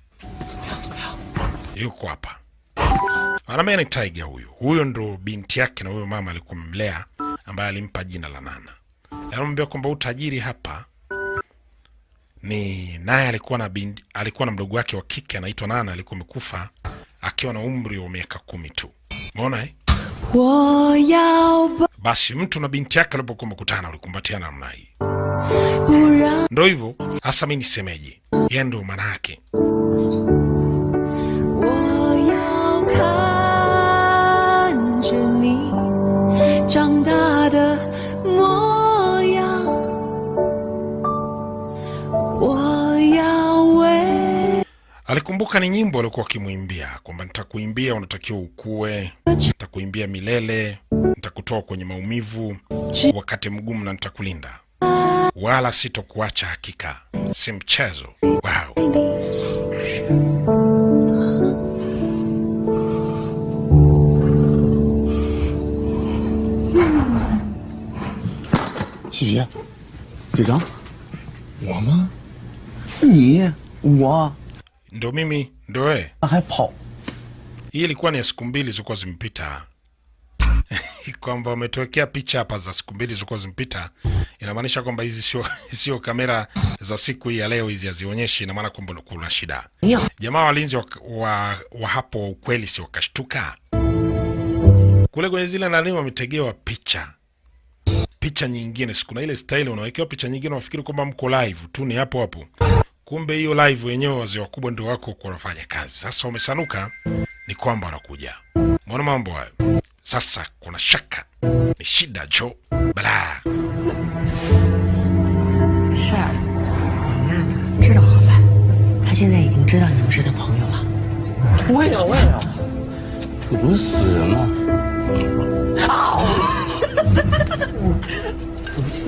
Yuko hapa. Anamea ni Tiger huyu. Huyo ndo binti yake na huyo mama alikuwa mmlea ambaye alimpa jina la Nana. Anamwambia kwamba utajiri hapa ni naye alikuwa na binti, alikuwa na mdogo wake wa kike anaitwa Nana, alikuwa amekufa akiwa na umri wa miaka kumi tu. Umeona eh? Basi mtu na binti yake walipokuwa wamekutana walikumbatiana namna hii. Ndo hivyo, hasa mimi nisemeje? Yeye ndo maana yake. Alikumbuka ni nyimbo alikuwa akimwimbia kwamba nitakuimbia unatakiwa ukue, nitakuimbia milele, nitakutoa kwenye maumivu wakati mgumu na nitakulinda. Wala sitokuacha hakika. Si mchezo. Wow. Xi，队长，我吗？你我 Ndo mimi, ndo wewe. 还跑？ Hii ilikuwa ni siku mbili zilikuwa zimpita. Kwamba umetuwekea picha hapa za siku mbili zilikuwa zimpita. Inamaanisha kwamba hizi sio sio kamera za siku hii ya leo, hizi hazionyeshi, ina maana kwamba kuna shida. Jamaa walinzi wa, wa, wa hapo ukweli si wakashtuka. Kule kwenye zile nani wametegewa picha. Picha nyingine, siku na ile style unawekewa picha nyingine unafikiri kwamba mko live tu ni hapo hapo. Kumbe hiyo live wenyewe wazee wakubwa ndio wako kwa kufanya kazi. Sasa wamesanuka ni kwamba wanakuja. Mbona mambo hayo? Sasa kuna shaka. Ni shida jo. Bala. 是啊，娜娜知道好办，她现在已经知道你们是她朋友了。 我也要，我也要。 这不是死人吗？啊！对不起。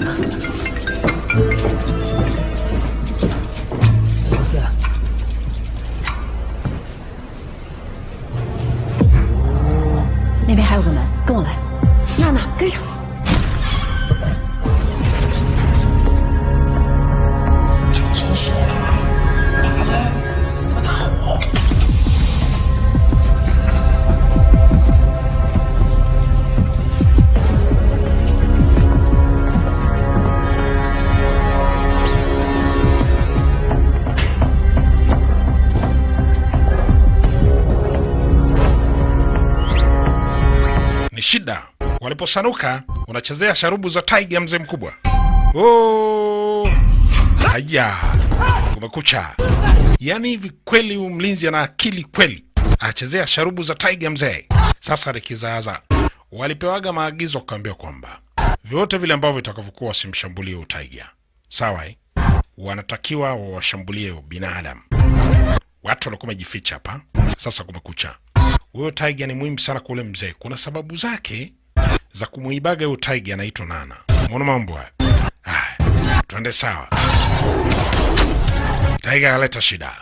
谢谢。 那边还有个门，跟我来。娜娜，跟上。 找厕所，麻烦不打火。 Shida waliposanuka unachezea sharubu za Tiger mzee mkubwa. Oh! Haya. Kumekucha. Yaani hivi kweli mlinzi ana akili kweli. Achezea sharubu za Tiger mzee. Sasa likizaza. Walipewaga maagizo kuambia kwamba vyote vile ambavyo vitakavyokuwa wasimshambulie Tiger. Sawa eh? Wanatakiwa wawashambulie binadamu. Watu walikuwa wamejificha hapa. Sasa kumekucha. Huyo Tiger ni muhimu sana kwa ule mzee. Kuna sababu zake za kumuibaga huyo Tiger anaitwa Nana. Mbona mambo haya? Haya, twende sawa. Tiger aleta shida.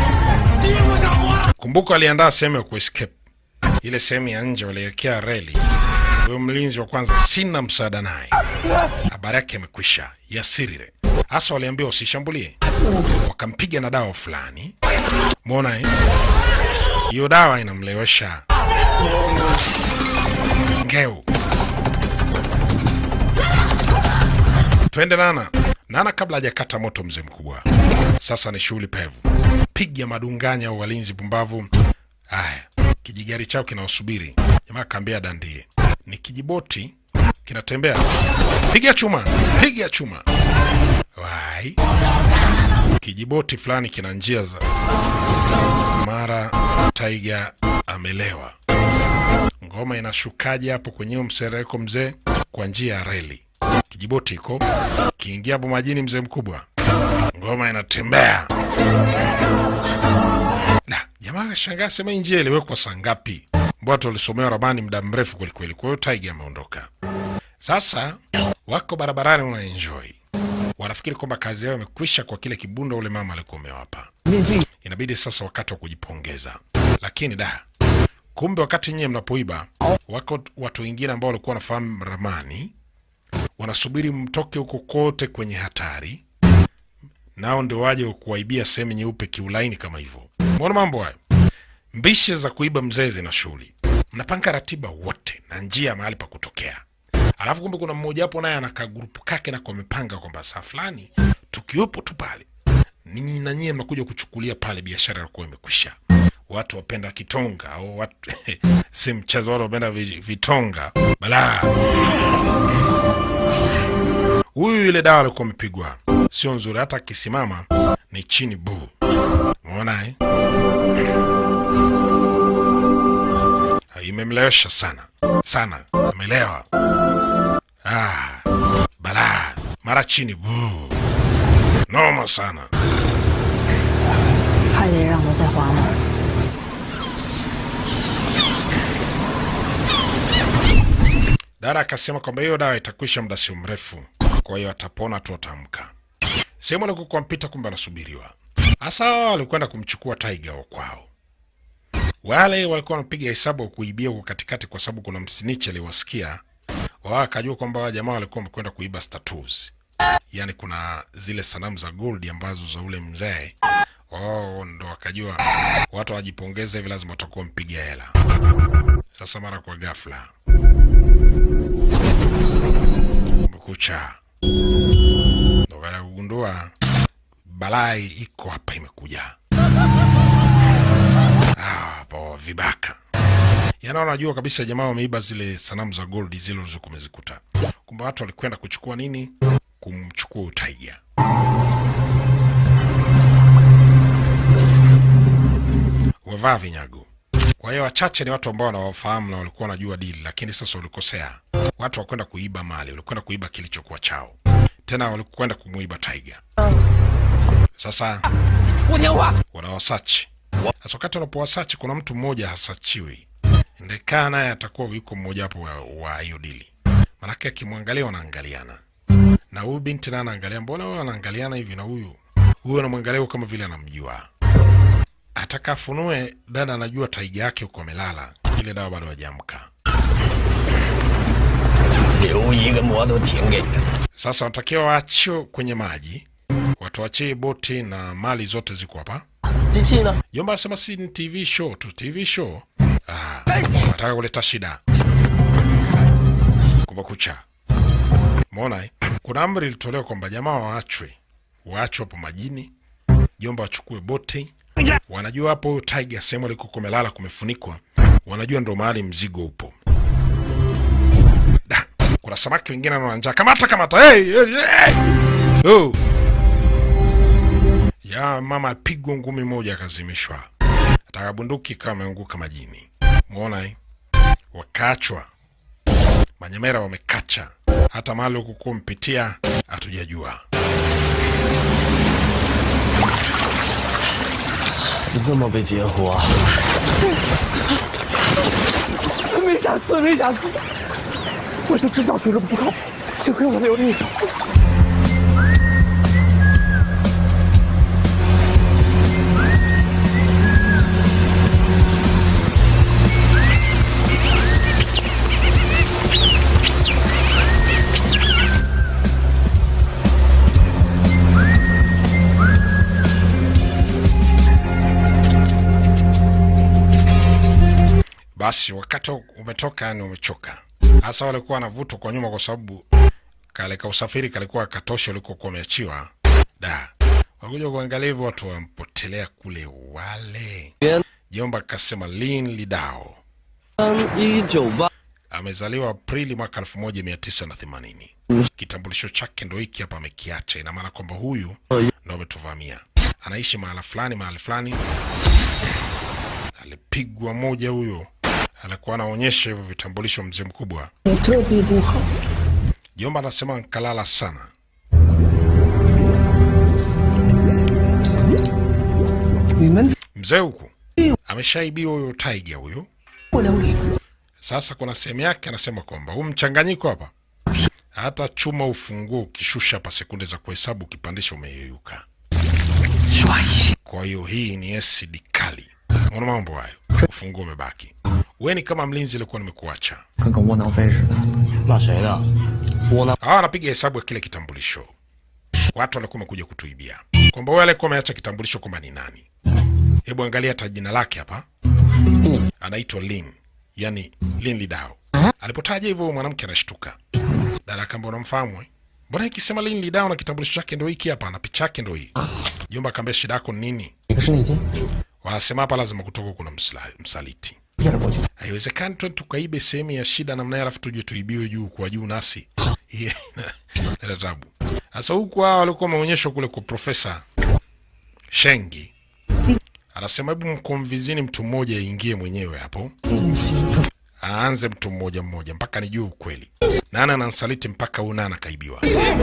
Kumbuka aliandaa sehemu ya kuescape. Ile sehemu ya nje waliwekea reli. Huyo mlinzi wa kwanza sina msaada naye. Habari yake imekwisha. Yasirire. Hasa waliambiwa usishambulie. Wakampiga na dawa fulani. Muona eh? Hiyo dawa inamlewesha ngeu. Twende Nana. Nana kabla hajakata moto mzee mkubwa. Sasa ni shughuli pevu. Piga madunganya au walinzi pumbavu. Haya, kijigari chao kinaosubiri. Jamaa kaambia dandie. Ni kijiboti kinatembea. Piga chuma, piga chuma. Wai. Kijiboti fulani kina njia za mara Tiger amelewa. Ngoma inashukaje hapo kwenye msereko mzee kwa njia ya reli. Kijiboti iko kiingia hapo majini mzee mkubwa. Ngoma inatembea. Na jamaa kashangaa sema njia iliwekwa saa ngapi? Watu walisomea ramani muda mrefu kweli kweli. Kwa hiyo Tiger ameondoka. Sasa wako barabarani una enjoy. Wanafikiri kwamba kazi yao imekwisha kwa kile kibunda ule mama alikuwa amewapa. Inabidi sasa wakati wa kujipongeza. Lakini da, kumbe wakati nyinyi mnapoiba, wako watu wengine ambao walikuwa wanafahamu ramani, wanasubiri mtoke huko kote kwenye hatari. Nao ndio waje kuwaibia sehemu nyeupe kiulaini kama hivyo. Mbona mambo hayo? Mbishe za kuiba mzee na shughuli. Mnapanga ratiba wote na njia mahali pa kutokea. Alafu kumbe kuna mmoja hapo naye anaka grupu kake na kwa mipanga kwamba saa fulani tukiwepo tu pale. Ninyi na nyie mnakuja kuchukulia pale biashara yako imekwisha. Watu wapenda kitonga au watu si mchezo wao wapenda vitonga. Bala. Huyu ile dawa alikuwa amepigwa. Sio nzuri hata akisimama ni chini bu. Unaona eh? Imemlewesha sana. Sana. Amelewa. Ah. Bala. Mara chini bu. Noma sana. Dara akasema kwamba hiyo dawa itakwisha muda si mrefu. Kwa hiyo atapona tu atamka. Sehemu alikuwa kwa mpita kumbe anasubiriwa. Hasa walikwenda kumchukua Tiger wa kwao. Wale walikuwa wanapiga hesabu kuibia huko katikati kwa sababu kuna msinichi aliwasikia. Wao akajua kwamba jamaa walikuwa wamekwenda kuiba statues. Yaani kuna zile sanamu za gold ambazo za ule mzee. Wao ndo wakajua watu wajipongeze hivi lazima watakuwa mpiga hela. Sasa mara kwa ghafla. Kucha. Ndo kaya kugundua balai iko hapa imekuja. Ah, po vibaka. Yana wanajua kabisa jamaa wameiba zile sanamu za gold zile ulizokuwa umezikuta. Kumbe watu walikwenda kuchukua nini? Kumchukua Tiger. Wavaa vinyago. Kwa hiyo wachache ni watu ambao wanawafahamu na walikuwa wanajua dili, lakini sasa walikosea. Watu wakwenda kuiba mali, walikwenda kuiba kilichokuwa chao. Tena walikwenda kumuiba Tiger. Sasa wanawasachi. Sasa wakati wanapowasachi kuna mtu mmoja hasachiwi. Ndekaa naye atakuwa yuko mmoja hapo wa, wa hiyo dili. Manake akimwangalia wanaangaliana. Na huyu binti na anaangalia, mbona huyu anaangaliana hivi na huyu? Huyu anamwangalia kama vile anamjua. Atakafunue dada anajua Taiga yake uko amelala. Ile dawa bado hajaamka. Sasa wanatakiwa waachwe kwenye maji. Watu wachie boti na mali zote ziko hapa. Jomba anasema si ni T V show tu, T V show. Ah, nataka kuleta shida. Kubakucha. Umeona? Kuna amri ilitolewa kwamba jamaa waachwe. Waachwe hapo majini. Jomba wachukue boti. Wanajua hapo Taiga sehemu aliko kumelala kumefunikwa. Wanajua ndo mahali mzigo upo. Da, kuna samaki wengine wana njaa. Kamata kamata. Hey, hey, hey. Oh. Ya mama alipigwa ngumi moja akazimishwa. Ataka bunduki kama ameanguka majini. Umeona? Wakachwa. Manyamera wamekacha. Hata mahali huko kumpitia hatujajua. 你这么被截胡啊？ 没想死，没想死，我就知道水路不靠谱，幸亏我有你。 Basi wakati umetoka yani umechoka. Hasa walikuwa wanavutwa kwa nyuma kwa sababu kale ka usafiri kalikuwa katosha ulikokuwa umeachiwa. Da. Walikuja kuangalia hivyo watu wampotelea kule wale. Jomba kasema Lin Lidao. Amezaliwa Aprili mwaka elfu moja mia tisa na themanini. Kitambulisho chake ndo hiki hapa amekiacha. Ina maana kwamba huyu ndo ametuvamia. Anaishi mahala fulani mahali fulani. Alipigwa moja huyo. Alikuwa anaonyesha hivyo vitambulisho mzee mkubwa. Jomba anasema nkalala sana. Mzee huku ameshaibiwa huyo Taiga huyo. Sasa kuna sehemu yake anasema kwamba huu mchanganyiko hapa hata chuma ufunguo ukishusha hapa sekunde za kuhesabu ukipandisha umeyeyuka. Kwa hiyo hii ni acid kali. Unaona mambo hayo. Ufunguo umebaki. Wewe ni kama mlinzi alikuwa nimekuacha. Hawa anapiga hesabu ya kile kitambulisho. Watu walikuwa wamekuja kutuibia. Kwamba wewe alikuwa ameacha kitambulisho kwamba ni nani. Hebu angalia hata jina lake hapa. Anaitwa Lin. Yaani Lin Lidao. Alipotaja hivyo mwanamke anashtuka. Dada kamba unamfahamu eh? Mbona ikisema Lin Lidao na kitambulisho chake ndio hiki hapa na picha yake ndio hii. Jomba akamwambia shida yako ni nini? Wanasema hapa lazima kutoka kuna msaliti. Haiwezekani tu tukaibe sehemu ya shida namna alafu tuje tuibiwe juu kwa juu nasi. Ndio tabu. Sasa huku hao walikuwa wameonyeshwa kule kwa Profesa Shengi. Anasema hebu mkomvizini mtu mmoja aingie mwenyewe hapo. Aanze mtu mmoja mmoja mpaka nijue ukweli. Nani anamsaliti mpaka huyu nani kaibiwa.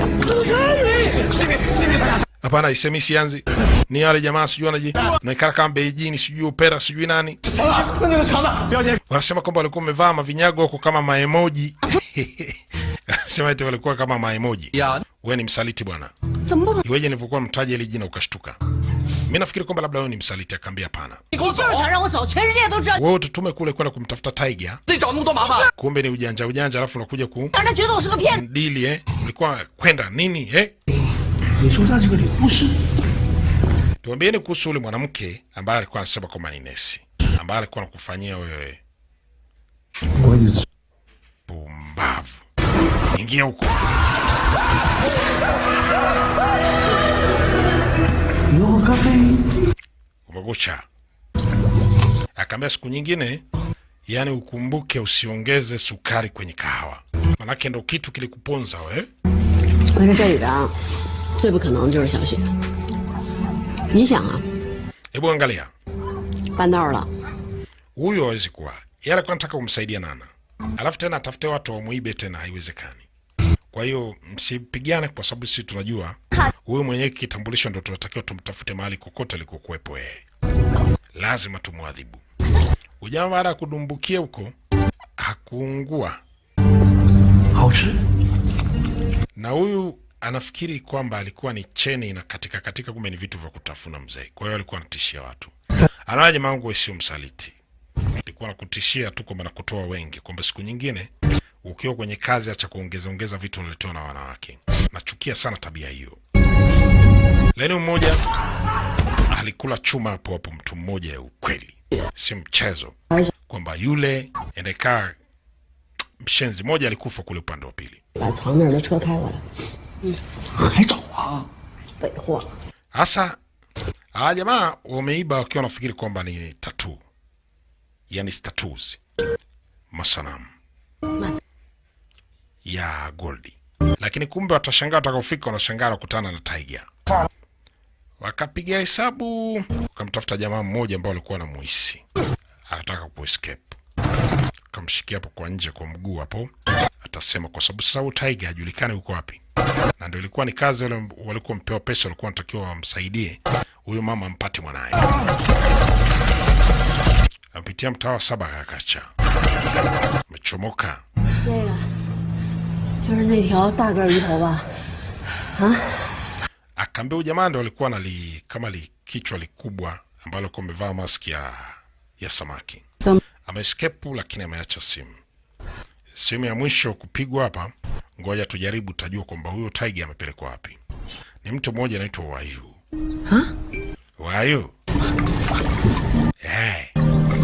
Hapana isemi sianzi. Ni wale jamaa sijui anaje. Naikara kama Beijing sijui opera sijui nani. Wanasema kwamba walikuwa wamevaa mavinyago huko kama maemoji. Sema eti walikuwa kama maemoji. Wewe ni msaliti bwana. Iweje nilipokuwa mtaja ile jina ukashtuka. Mimi nafikiri kwamba labda wewe ni msaliti akambia hapana. Wewe tutume kule kwenda kumtafuta Taiga. Kumbe ni ujanja ujanja alafu unakuja ku dili eh. Ulikuwa kwenda nini eh? Tuambieni kuhusu yule mwanamke ambaye alikuwa anasema kwamba ni nesi. Ambaye alikuwa anakufanyia wewe. Pumbavu. Ingia huko. Umegucha. Akaambia siku nyingine yani ukumbuke usiongeze sukari kwenye kahawa. Manake ndo kitu kilikuponza wewe. Hebu angalia. Huyo hawezi kuwa. Yeye alikuwa anataka kumsaidia Nana. Alafu tena atafute watu wamuibe tena haiwezekani. Kwa hiyo msipigane kwa sababu sisi tunajua huyu mwenye kitambulisho ndo tunatakiwa tumtafute mahali kokote alikokuepo yeye. Lazima tumuadhibu. Ujamaa baada ya kudumbukia huko hakuungua. Na huyu anafikiri kwamba alikuwa ni cheni na katika katika, kumbe ni vitu vya kutafuna mzee. Kwa hiyo alikuwa anatishia watu. Anawaje mangu sio msaliti. Alikuwa anakutishia tu kwamba nakutoa wengi, kwamba siku nyingine ukiwa kwenye kazi acha kuongeza ongeza vitu unaletewa na wanawake. Nachukia sana tabia hiyo. Leo mmoja alikula chuma hapo hapo, mtu mmoja ya ukweli. Si mchezo. Kwamba yule endekaa mshenzi moja alikufa kule upande wa pili. Hasa hawa jamaa wameiba wakiwa nafikiri kwamba ni tattoo. Yani tattoos. Masanamu ya goldi. Lakini kumbe watashangaa watakapofika wanashangaa wakutana na tiger. Wakapiga hesabu, wakamtafuta jamaa mmoja ambao alikuwa na muisi. Anataka kuescape. Kamshikia hapo kwa nje kwa mguu hapo. Atasema kwa sababu sasa tiger hajulikani uko wapi. Na ndio ilikuwa ni kazi wale walikuwa mpewa pesa, walikuwa wanatakiwa wamsaidie huyo mama ampate mwanae. Ampitia mtaa wa saba kakacha. Mechomoka. Akaambia jamaa ndio alikuwa na li, kama li kichwa likubwa ambalo alikuwa amevaa mask ya ya samaki. Amescape lakini ameacha simu. Simu ya mwisho kupigwa hapa. Ngoja tujaribu tajua kwamba huyo tiger amepelekwa wapi. Ni mtu mmoja anaitwa Wayu. Ha? Wayu. Eh.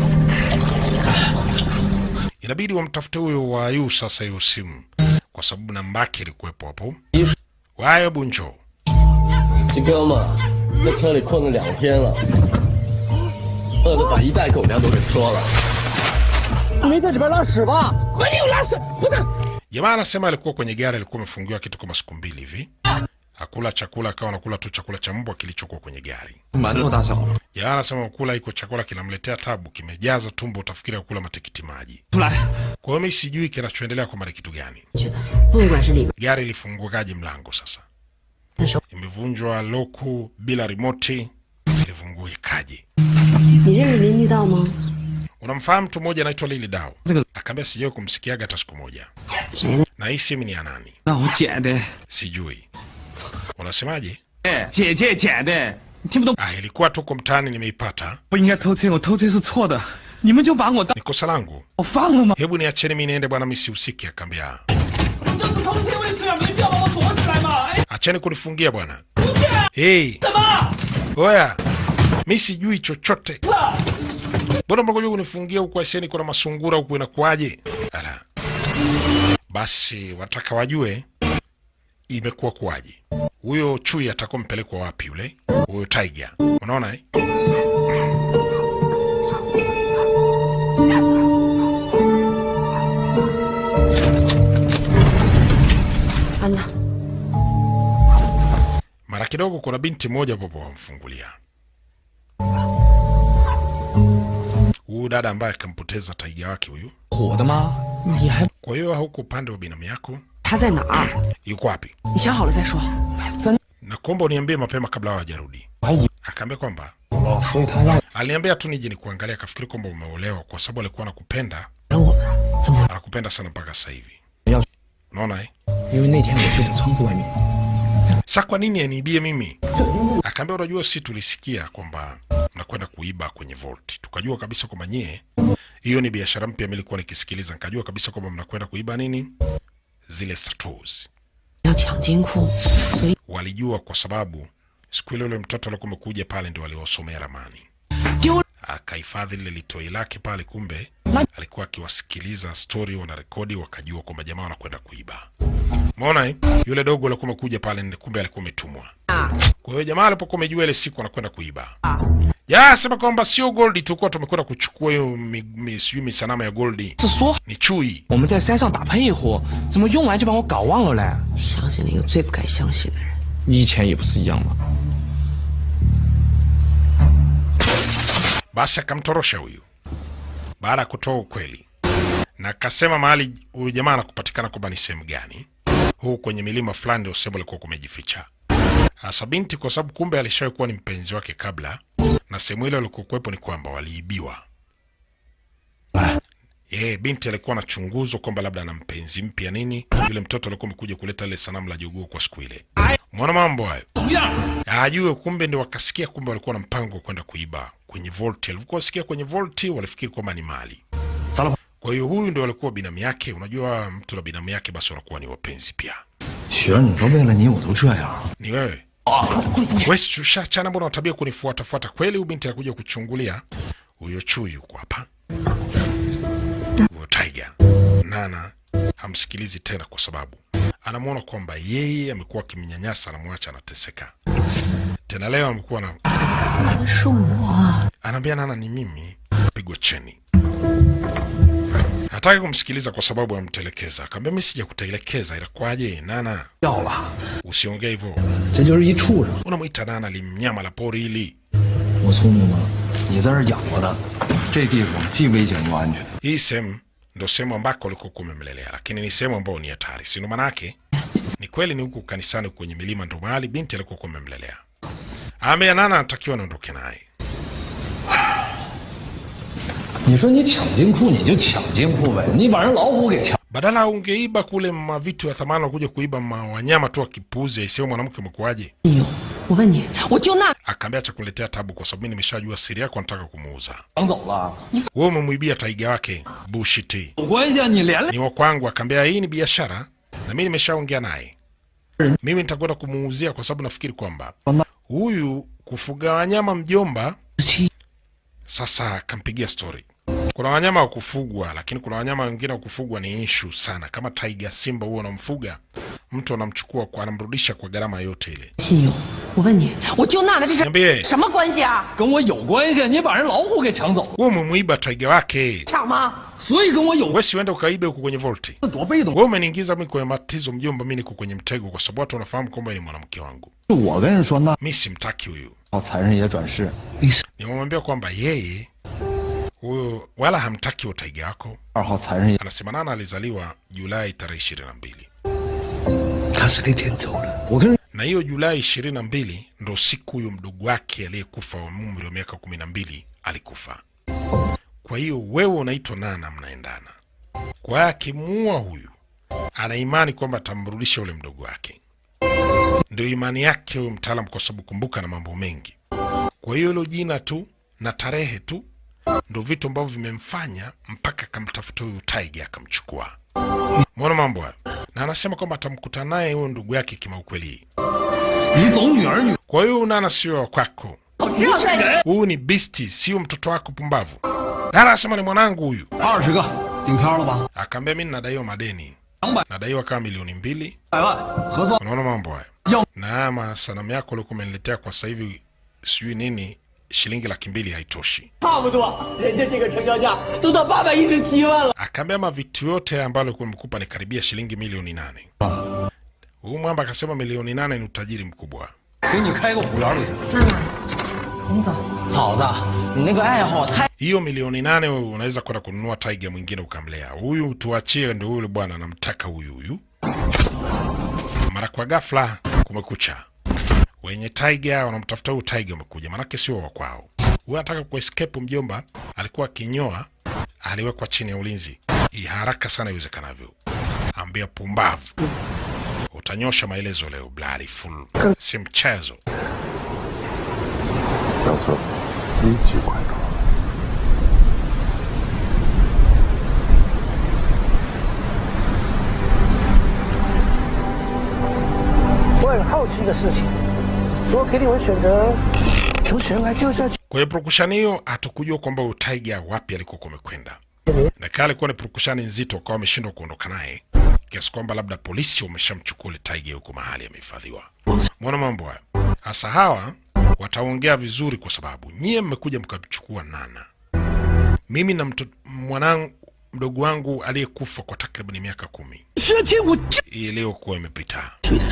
Inabidi wamtafute huyo Wayu sasa hiyo simu kwa sababu namba yake ilikuwepo hapo. Wayu bunjo. 这哥们在车里困了两天了，饿得把一袋狗粮都给吃了。你没在里边拉屎吧？没有拉屎，不是。 Jamaa anasema alikuwa kwenye gari, alikuwa amefungiwa kitu kama siku mbili hivi. Hakula chakula, akawa anakula tu chakula cha mbwa kilichokuwa kwenye gari. Jamaa anasema kula iko chakula kinamletea tabu, kimejaza tumbo utafikiri kula matikiti maji. Kwa hiyo mimi sijui kinachoendelea kwa mara kitu gani. Gari ilifungukaje mlango sasa? Imevunjwa loku bila remote, ilifungukaje? Unamfahamu mtu mmoja anaitwa Lily Dao? Akaambia sijui kumsikiaga hata siku moja. Na hii simu ni ya nani? Sijui. Unasemaje? Eh, je je je de. Ah, ilikuwa tuko mtaani nimeipata. Ni kosa langu. Hebu niacheni mimi niende bwana, mimi sihusiki. Akaambia acheni kunifungia bwana. Hey. Oya. Mimi sijui chochote. Mbona mnakuja kunifungia huko aseni kuna masungura huko inakuaje? Ala. Basi wataka wajue imekuwa kuaje. Huyo chui atakuwa mpelekwa wapi yule? Huyo tiger. Unaona eh? Ana. Mara kidogo kuna binti moja popo wamfungulia. Huyu dada ambaye akampoteza tiger wake huyu. Kwa hiyo huko upande wa binamu yako. Yuko wapi? Na kuomba uniambie mapema kabla hawajarudi. Akaambia kwamba aliniambia tu nije nikuangalia, akafikiri kwamba umeolewa kwa sababu alikuwa anakupenda. Anakupenda sana mpaka sasa hivi. Unaona eh? Sasa kwa nini aniibie mimi? Akaambia unajua sisi tulisikia kwamba mnakwenda kuiba kwenye vault. Tukajua kabisa kwamba nyie hiyo ni biashara mpya, mimi nilikuwa nikisikiliza nikajua kabisa kwamba mnakwenda kuiba nini? Zile statues. Walijua kwa sababu siku ile yule mtoto alikuwa amekuja pale ndio waliosomea ramani. Akahifadhi lile litoi lake pale, kumbe alikuwa akiwasikiliza story wana rekodi, wakajua kwamba jamaa wanakwenda kuiba. Umeona eh? Yule dogo alikuwa amekuja pale kumbe alikuwa umetumwa. Kwa hiyo jamaa alipokuwa amejua ile siku anakwenda kuiba. Ya sema kwamba sio gold tulikuwa tumekwenda kuchukua hiyo sijui misanama ya gold. Ni chui. 我们在山上打配合，怎么用完就把我搞忘了嘞？ 相信了一个最不该相信的人。 你以前也不是一样吗？ Basi akamtorosha huyu. Baada ya kutoa ukweli. Na akasema mahali huyu jamaa anakupatikana kwamba ni sehemu gani. Huu kwenye milima fulani ndio sehemu alikuwa kumejificha. Hasa binti kwa sababu kumbe alishawahi kuwa ni mpenzi wake kabla, na sehemu ile alikokuwepo ni kwamba waliibiwa. Eh, binti alikuwa anachunguzwa kwamba labda ana mpenzi mpya nini. Yule mtoto alikuwa amekuja kuleta ile sanamu la jogoo kwa siku ile. Mwana mambo hayo. Ajue kumbe ndio wakasikia kumbe walikuwa na mpango wa kwenda kuiba kwenye vault. Walikuwa wasikia kwenye vault walifikiri kwamba ni mali. Kwa hiyo huyu ndio alikuwa binamu yake. Unajua mtu na binamu yake basi wanakuwa ni wapenzi pia. Ni wewe. Wewe shachana mbona unatabia kunifuata fuata kweli? Ubinti anakuja kuchungulia. Huyo chui yuko hapa. Huyo Tiger. Nana hamsikilizi tena kwa sababu anamuona kwamba yeye amekuwa akimnyanyasa na mwacha anateseka. Tena leo amekuwa na anaambia Nana ni mimi, pigwa cheni. Hataki kumsikiliza kwa sababu amtelekeza. Akamwambia mimi sija kutelekeza, ila kwaje Nana? Usiongee hivyo. Unamuita Nana li mnyama la pori hili. Hii sehemu ndio sehemu ambako ulikuwa umemlelea, lakini ni sehemu ambayo ni hatari. Si ndo maana yake? Ni kweli ni huko kanisani kwenye milima ndo mahali binti alikuwa umemlelea. Aambia Nana anatakiwa aondoke naye. Badala ungeiba kule mavitu ya thamani kuja kuiba wanyama tu akipuuze isiwe mwanamke mkwaje? Akaambia acha kuletea tabu kwa sababu mimi nimeshajua siri yako, nataka kumuuza. Wewe umemwibia Tiger wake, bullshit. Ni wa kwangu. Akaambia hii ni biashara na mimi nimeshaongea naye. Mimi nitakwenda kumuuzia kwa sababu nafikiri kwamba huyu kufuga wanyama mjomba. Sasa kampigia story. Kuna wanyama wa kufugwa lakini kuna wanyama wengine wa kufugwa ni issue sana. Kama Tiger, simba huo unamfuga, mtu anamchukua kwa anamrudisha kwa gharama yote ile. Niambie. Wewe umemwiba Tiger wake. Wewe si uende ukaibe huko kwenye vault. Wewe umeniingiza mimi kwenye matatizo mjomba, mimi niko kwenye mtego kwa sababu watu wanafahamu kwamba ni mwanamke wangu. Mimi simtaki huyu. Nimemwambia kwamba yeye huyo wala hamtaki Tiger wako. Anasema Nana alizaliwa Julai tarehe ishirini na mbili. Na hiyo Julai ishirini na mbili ndo siku huyo mdogo wake aliyekufa wa umri wa miaka kumi na mbili alikufa. Kwa hiyo wewe unaitwa Nana, mnaendana. Kwa hiyo akimuua huyu ana imani kwamba atamrudisha ule mdogo wake. Ndio imani yake huyo mtaalamu, kwa sababu kumbuka na mambo mengi. Kwa hiyo hilo jina tu na tarehe tu ndo vitu ambavyo vimemfanya mpaka akamtafuta huyu Tiger akamchukua. Mbona mambo haya? Na anasema kwamba atamkuta naye huyo ndugu yake kimaukweli. Kwa hiyo Nana sio kwako. Huyu ni beast, sio mtoto wako pumbavu. Nana anasema ni mwanangu huyu. Akaambia mimi nadaiwa madeni. Nadaiwa kama milioni mbili. Unaona mambo haya? Na ama sanamu yako ulikuwa umeniletea kwa sasa hivi sijui nini, shilingi laki mbili haitoshi. Akaambia mavitu yote ambayo alikuwa amekupa ni karibia shilingi milioni nane. Huyu mwamba akasema milioni nane ni utajiri mkubwa. Hiyo milioni nane unaweza kwenda kununua Tiger mwingine ukamlea. Huyu tuachie, ndio yule bwana anamtaka huyu huyu. Mara kwa ghafla kumekucha. Wenye Tiger wanamtafuta huyu Tiger umekuja, manake sio wa kwao. Huyu anataka kuescape mjomba, alikuwa kinyoa, aliwekwa chini ya ulinzi. Hii haraka sana iwezekanavyo. Ambia pumbavu. Utanyosha maelezo leo bloody full. Si mchezo. Sasa, ni chikwa. 我很好奇的事情，如果给你们选择，求神来救下去。Kwa hiyo prokushani hiyo hatukujua kwamba Tiger wapi alikuwa kumekwenda. Na kale alikuwa ni prokushani nzito kwa wameshindwa kuondoka naye. Kiasi kwamba labda polisi wameshamchukua ile Tiger huko mahali amehifadhiwa. Mbona mambo haya? Hasa hawa wataongea vizuri kwa sababu nyie mmekuja mkachukua Nana. Mimi na mtoto mwanangu mdogo wangu aliyekufa kwa takriban miaka kumi. Hii leo kwa imepita.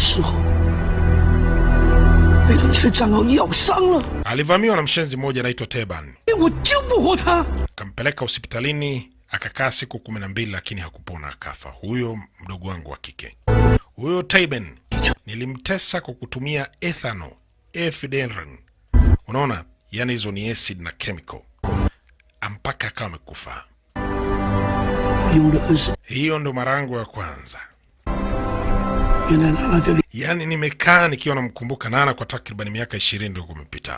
Alivamiwa na mshenzi mmoja anaitwa Teban. Kampeleka hospitalini akakaa siku kumi na mbili lakini hakupona akafa. Huyo mdogo wangu wa kike. Huyo Teban nilimtesa kwa kutumia ethanol, ephedrine. Unaona? Yaani hizo ni acid na chemical. Mpaka kama amekufa. Hiyo ndo mara yangu ya kwanza. Yaani nimekaa nikiwa namkumbuka Nana kwa takriban miaka ishirini ndio kumepita.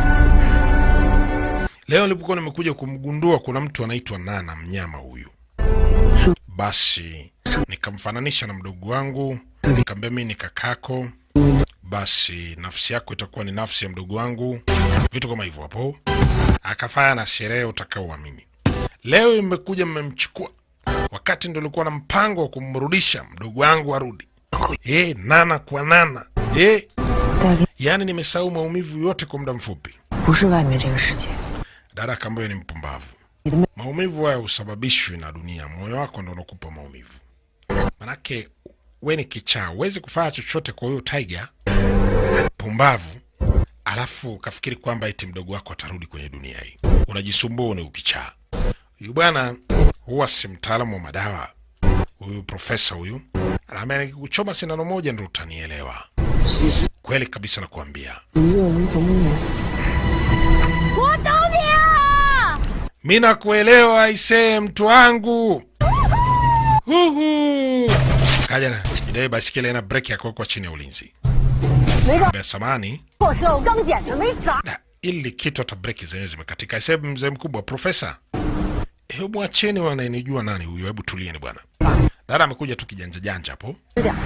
Leo nilipokuwa nimekuja kumgundua kuna mtu anaitwa Nana, mnyama huyu. Basi nikamfananisha na mdogo wangu, nikamwambia mimi ni kakako, basi nafsi yako itakuwa ni nafsi ya mdogo wangu, vitu kama hivyo hapo. Akafanya na sherehe utakaoamini. Leo imekuja mmemchukua wakati ndio nilikuwa na mpango wa kumrudisha mdogo wangu arudi. Eh, Nana kwa Nana. Eh. Yaani nimesahau maumivu yote kwa muda mfupi. Dada akamwambia ni mpumbavu. Maumivu haya husababishwi na dunia, moyo wako ndio unakupa maumivu. Manake wewe ni kichaa, huwezi kufanya chochote kwa huyo tiger pumbavu, alafu kafikiri kwamba eti mdogo wako atarudi kwenye dunia hii. Unajisumbua, ni ukichaa. Huyu bwana huwa si mtaalamu wa madawa. Huyu profesa huyu anaambia nikikuchoma sindano moja ndio utanielewa. Kweli kabisa nakuambia. Mimi nakuelewa isee mtu wangu. Huhu. Kaja na ndio basikeli na breki yako kwa chini ya ulinzi. Mbona samani? Ili kitu hata breki zenyewe zimekatika. Isee mzee mkubwa profesa. Hebu acheni wananijua nani huyo, hebu tulieni bwana. Dada amekuja tu kijanja janja hapo.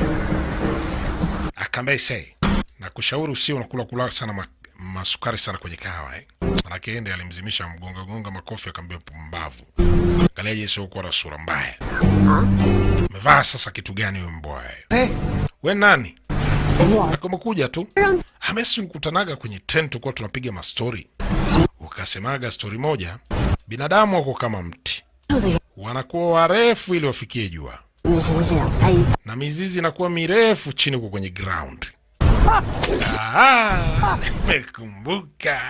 Akambe say, na kushauri usio unakula kula sana ma, masukari sana kwenye kahawa eh. Manake ende alimzimisha mgonga gonga makofi akamwambia pumbavu. Angalia Yesu uko na sura mbaya. Umevaa sasa kitu gani wewe mbwa wewe? Wewe nani? Akamkuja tu. Hamesi mkutanaga kwenye tent kwa tunapiga ma story. Ukasemaga story moja, binadamu wako kama mti. Wanakuwa warefu ili wafikie jua. Na mizizi inakuwa mirefu chini kwa kwenye ground. Ah, nimekumbuka.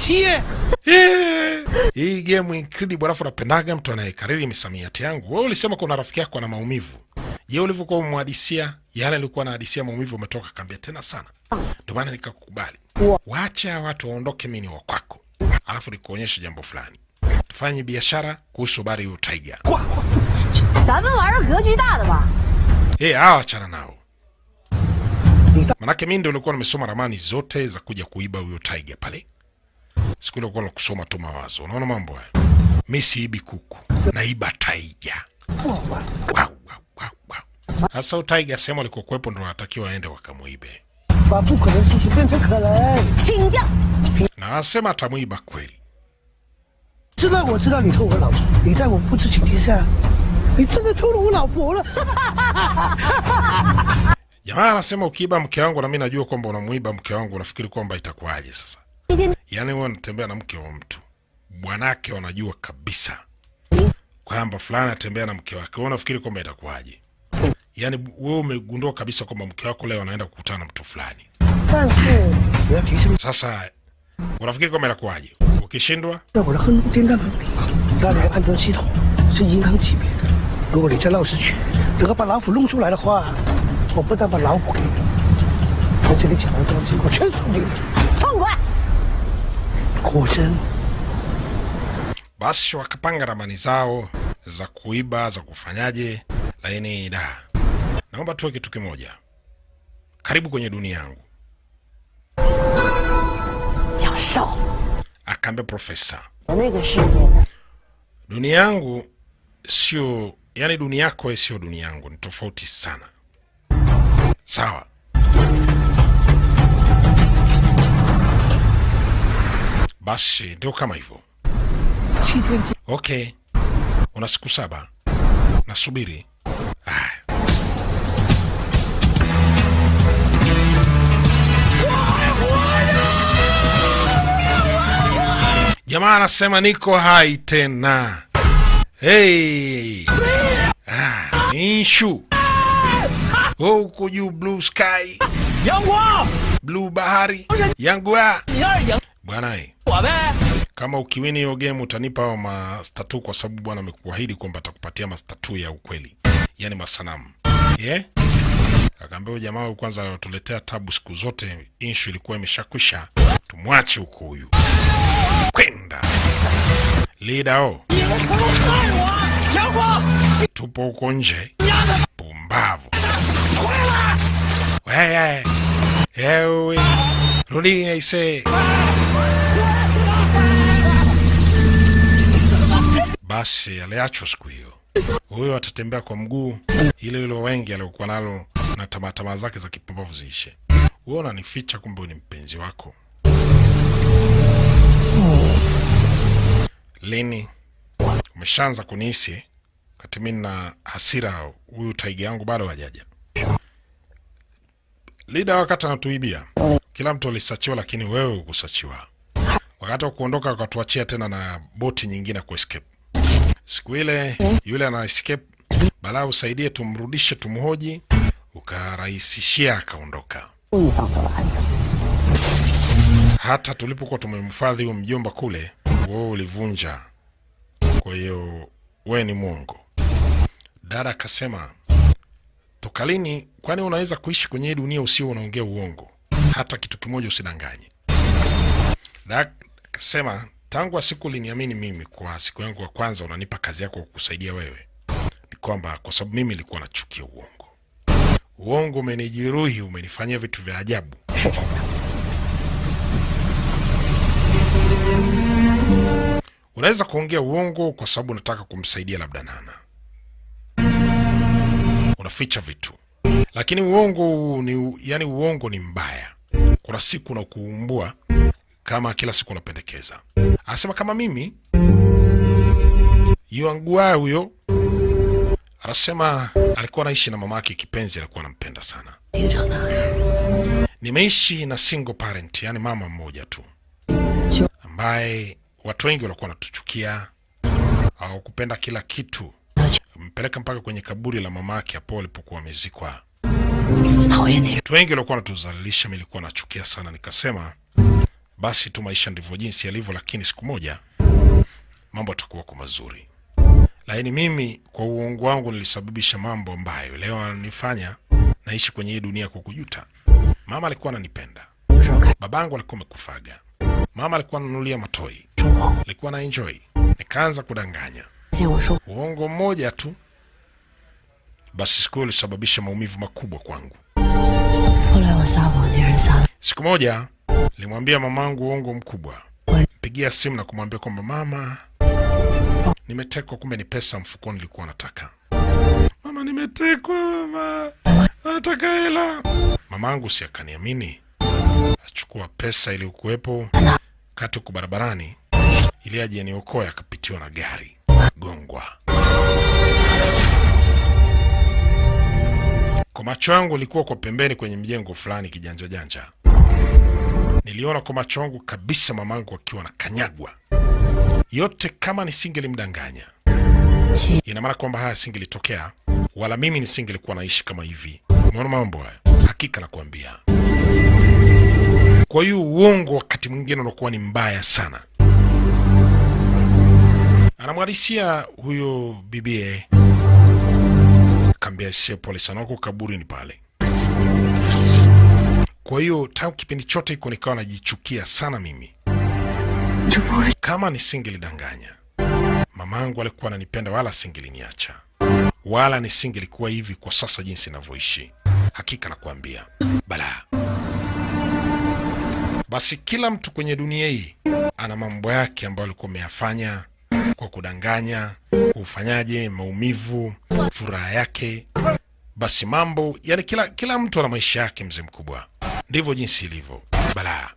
Hii game incredible, alafu napendaga mtu anayekariri misamiati yangu. Wewe ulisema kuna rafiki yako ana maumivu. Je, ulivyokuwa umhadisia yale alikuwa anahadisia maumivu umetoka kambia tena sana. Ndio maana nikakukubali. Waacha watu waondoke, mimi ni wa kwako. Alafu nikuonyeshe jambo fulani. Tufanye biashara kuhusu bari yu tiger. Eh, hawa achana nao. Manake mimi ndio nilikuwa nimesoma ramani zote za kuja kuiba huyo tiger pale. Siku ile nilikuwa kusoma tu mawazo. Unaona mambo haya? Mimi siibi kuku, naiba tiger. Wow, wow, wow, wow. Hasa tiger sema alikuwa kuepo ndio anatakiwa aende wakamuibe. Na asema atamuiba kweli. 知道我知道你偷我老婆，你在我不知情之下，你真的偷了我老婆了。 Jamaa anasema ukiiba mke wangu na mimi najua kwamba unamuiba mke wangu, unafikiri kwamba itakuwaje sasa? Yaani wewe unatembea na mke wa mtu, bwanake wanajua kabisa kwamba fulani anatembea na mke wake, wewe unafikiri kwamba itakuwaje? Yaani wewe umegundua kabisa kwamba mke wako leo anaenda kukutana na mtu fulani. Sasa unafikiri kwamba itakuwaje? Ukishindwa 在我的亨通电站旁边，那里的安装系统是银行级别的。如果你在闹市区能够把老虎弄出来的话，我不但把老虎给你，在这里抢的东西我全送给你。痛快！果真。 Basi wakapanga ramani zao za kuiba, za kufanyaje, lakini da. Naomba tuwe kitu kimoja. Karibu kwenye dunia yangu. Jiao. Akambe profesa. Dunia yangu sio, yani dunia yako sio dunia yangu, ni tofauti sana. Sawa. Basi ndio kama hivyo. Okay. Una siku saba. Nasubiri. Ah. Jamaa anasema niko hai tena. Hey. Ah, inshu. Oh, uko juu blue sky. Yangwa! Blue bahari. Yangwa. Bwana eh. Kama ukiwini hiyo game utanipa wa mastatu kwa sababu bwana amekuahidi kwamba atakupatia mastatu ya ukweli. Yaani masanamu. Yeah? Akaambia jamaa kwanza tuletea tabu siku zote, inshu ilikuwa imeshakwisha. Tumwache huko huyu. Kwenda. Leader o. tupo huko nje. Pumbavu. Wewe. Ewe. Rudi aise. Basi aliachwa siku hiyo. Huyo atatembea kwa mguu ile ile wengi aliokuwa nalo na tamaa tamaa zake za kipumbavu ziishe. Wewe unanificha kumbe ni mpenzi wako. Lini umeshaanza kunihisi kati mimi na hasira, huyu taiga yangu bado hajaja. Lida wakati anatuibia kila mtu alisachiwa, lakini wewe ukusachiwa. Wakati wa kuondoka wakatuachia tena na boti nyingine ku escape. Siku ile yule ana escape, bala usaidie tumrudishe tumhoji, ukarahisishia akaondoka. Hata tulipokuwa tumemhifadhi huyo mjomba kule, wewe ulivunja. Kwa hiyo wewe ni mwongo. Dada akasema, toka lini kwani unaweza kuishi kwenye dunia usio unaongea uongo? Hata kitu kimoja usidanganye. Dada akasema, tangu siku uliniamini mimi kwa siku yangu ya kwanza unanipa kazi yako kukusaidia wewe, ni kwamba kwa sababu mimi nilikuwa nachukia uongo. Uongo umenijeruhi, umenifanyia vitu vya ajabu. Unaweza kuongea uongo kwa sababu unataka kumsaidia labda Nana. Unaficha vitu. Lakini uongo ni yani uongo ni mbaya. Kuna siku unakuumbua kama kila siku unapendekeza. Anasema kama mimi Yuangua huyo anasema alikuwa anaishi na mamake kipenzi, alikuwa anampenda sana. Nimeishi na single parent, yani mama mmoja tu, ambaye watu wengi walikuwa wanatuchukia au kupenda kila kitu. Mpeleka mpaka kwenye kaburi la mamake hapo alipokuwa amezikwa. Watu wengi walikuwa wanatuzalilisha, mimi nilikuwa nachukia sana. Nikasema basi tu maisha ndivyo jinsi yalivyo, lakini siku moja mambo yatakuwa kwa mazuri. Lakini mimi kwa uongo wangu nilisababisha mambo ambayo leo ananifanya naishi kwenye hii dunia kwa kujuta. Mama alikuwa ananipenda. Babangu alikuwa amekufaga. Mama alikuwa ananunulia matoi. Alikuwa na enjoy. Nikaanza kudanganya. Uongo mmoja tu. Basi siku ile ilisababisha maumivu makubwa kwangu. Siku moja nilimwambia mamangu uongo mkubwa. Pigia simu na kumwambia kwamba mama, nimetekwa, kumbe ni pesa mfukoni nilikuwa nataka. Mama, nimetekwa mama. Nataka hela. Mamangu si akaniamini. Achukua pesa ili ukuepo kati huko barabarani ili aje niokoe, akapitiwa na gari. Gongwa. Kwa macho yangu ilikuwa kwa pembeni kwenye mjengo fulani kijanja janja. Niliona kwa macho yangu kabisa mamangu akiwa na kanyagwa. Yote kama nisingelimdanganya. Ina maana kwamba haya singelitokea, wala mimi nisingelikuwa naishi kama hivi. Umeona mambo haya? Hakika nakwambia. Kwa hiyo uongo wakati mwingine unakuwa ni mbaya sana. Anamwadisia huyo bibie. Kambia sie pole sana, wako kaburi ni pale. Kwa hiyo tangu kipindi chote iko nikawa najichukia sana mimi. Kama nisingelidanganya, mamangu alikuwa ananipenda wala singeliniacha. Wala nisingelikuwa hivi kwa sasa jinsi ninavyoishi. Hakika nakwambia. Bala. Basi kila mtu kwenye dunia hii ana mambo yake ambayo alikuwa ameyafanya kwa kudanganya, ufanyaje, maumivu, furaha yake. Basi mambo, yani kila kila mtu ana maisha yake mzee mkubwa. Ndivyo jinsi ilivyo. Bala.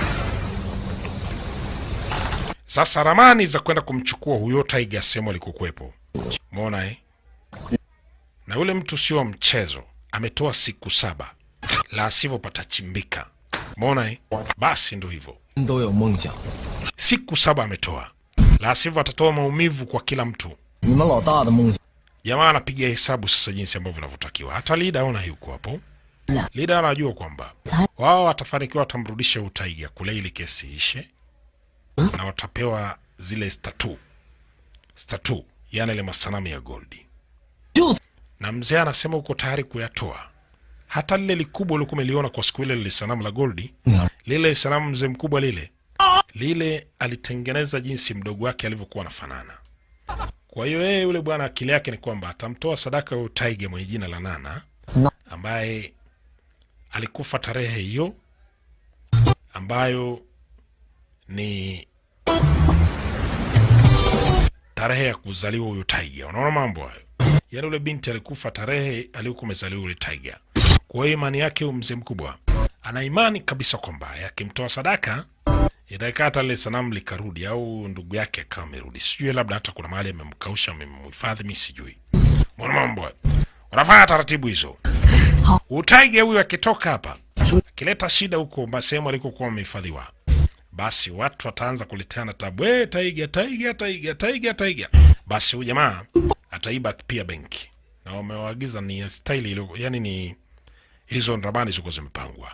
Sasa ramani za kwenda kumchukua huyo taiga semo alikokuepo. Umeona eh? Na ule mtu sio mchezo. Ametoa siku saba. La sivyo patachimbika. Umeona eh? Basi ndio hivyo. Siku saba ametoa. La sivyo atatoa maumivu kwa kila mtu. Jamaa anapiga hesabu sasa jinsi ambavyo vinavyotakiwa. Hata Lida aona yuko hapo. Lida anajua kwamba wao watafanikiwa, watamrudisha utaiga kule ili kesi ishe. Na watapewa zile statue. Statue, yani ile masanamu ya goldi. Na mzee anasema uko tayari kuyatoa. Hata lile likubwa ulikuwa umeliona kwa siku ile lile sanamu la goldi. Lile sanamu mzee mkubwa lile. Lile alitengeneza jinsi mdogo wake alivyokuwa anafanana. Kwa hiyo yeye yule bwana akili yake ni kwamba atamtoa sadaka huyo Tiger mwenye jina la Nana ambaye alikufa tarehe hiyo ambayo ni tarehe ya kuzaliwa huyo Tiger. Unaona mambo hayo? Yaani yule binti alikufa tarehe aliyokuwa amezaliwa yule Tiger. Kwa hiyo imani yake huyo mzee mkubwa ana imani kabisa kwamba akimtoa sadaka itakaa hata ile sanamu likarudi au ndugu yake akawa amerudi. Sijui labda hata kuna mahali amemkausha amemhifadhi, mimi sijui. Mbona mambo wanafanya taratibu hizo. Tiger huyu akitoka hapa akileta shida huko sehemu alikokuwa amehifadhiwa, basi watu wataanza kuleteana tabu. Eh, Tiger, Tiger, Tiger, Tiger, Tiger. Basi huyu jamaa ataiba pia benki. Na wamewaagiza ni style ile, yani ni hizo ramani ziko zimepangwa.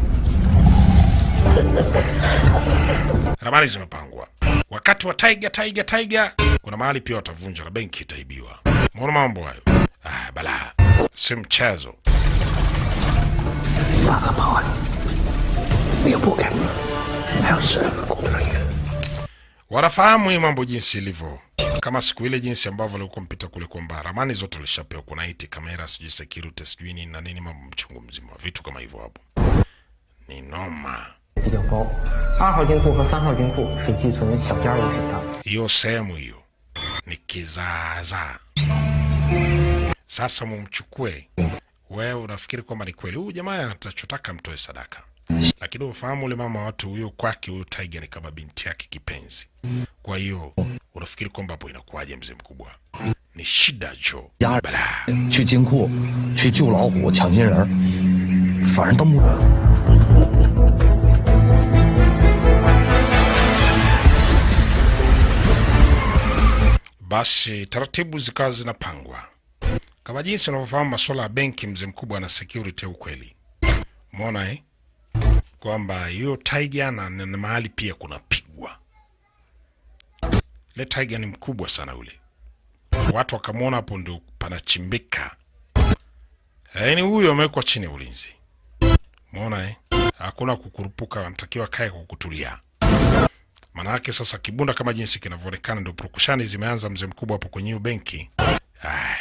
Ramani zimepangwa. Wakati wa Tiger, Tiger, Tiger, kuna mahali pia watavunja na benki itaibiwa. Mbona mambo hayo? Ah, bala. Si mchezo. Wanafahamu hii mambo jinsi ilivyo. Kama siku ile jinsi ambavyo walikuwa mpita kule kwamba ramani zote walishapewa, kuna iti kamera, sijui security, sijui nini na nini, mambo mchungu mzima, vitu kama hivyo hapo. Ni noma. Hiyo sehemu hiyo ni kizaza. Sasa mumchukue. Wewe unafikiri kwamba ni kweli huyu jamaa anachotaka mtoe sadaka. Lakini ufahamu ule mama watu huyo kwake huyo Tiger ni kama binti yake kipenzi. Kwa hiyo unafikiri kwamba hapo inakuwaje mzee mkubwa? Ni shida jo. Bala. 去金库去救老虎抢金人，反正都没。 Basi taratibu zikawa zinapangwa. Kama jinsi unavyofahamu masuala ya benki mzee mkubwa na security ukweli. Umeona eh? Kwamba hiyo Tiger na, na, na mahali pia kuna pigwa. Le Tiger ni mkubwa sana ule. Watu wakamwona hapo ndio panachimbika. Yaani huyo amewekwa chini ya ulinzi. Umeona eh? Hakuna kukurupuka, anatakiwa kae kwa kutulia. Maana yake sasa kibunda kama jinsi kinavyoonekana ndio prokushani zimeanza mzee mkubwa hapo kwenye hiyo benki. Ah.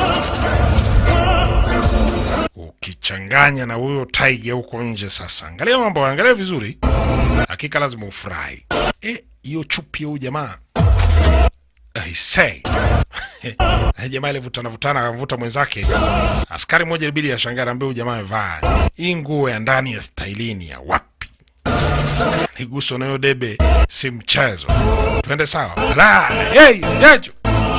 Ukichanganya na huyo Tiger huko nje sasa. Angalia mambo, angalia vizuri. Hakika lazima ufurahi. Eh, hiyo chupi huyu jamaa. I say. Jamaa ile vutana vutana akamvuta mwenzake. Askari mmoja ilibidi ashangaa ambaye huyu jamaa amevaa hii nguo ya ndani ya stylini ya wapi? Niguso nayo debe si mchezo. Twende sawa. La, hey, yacho.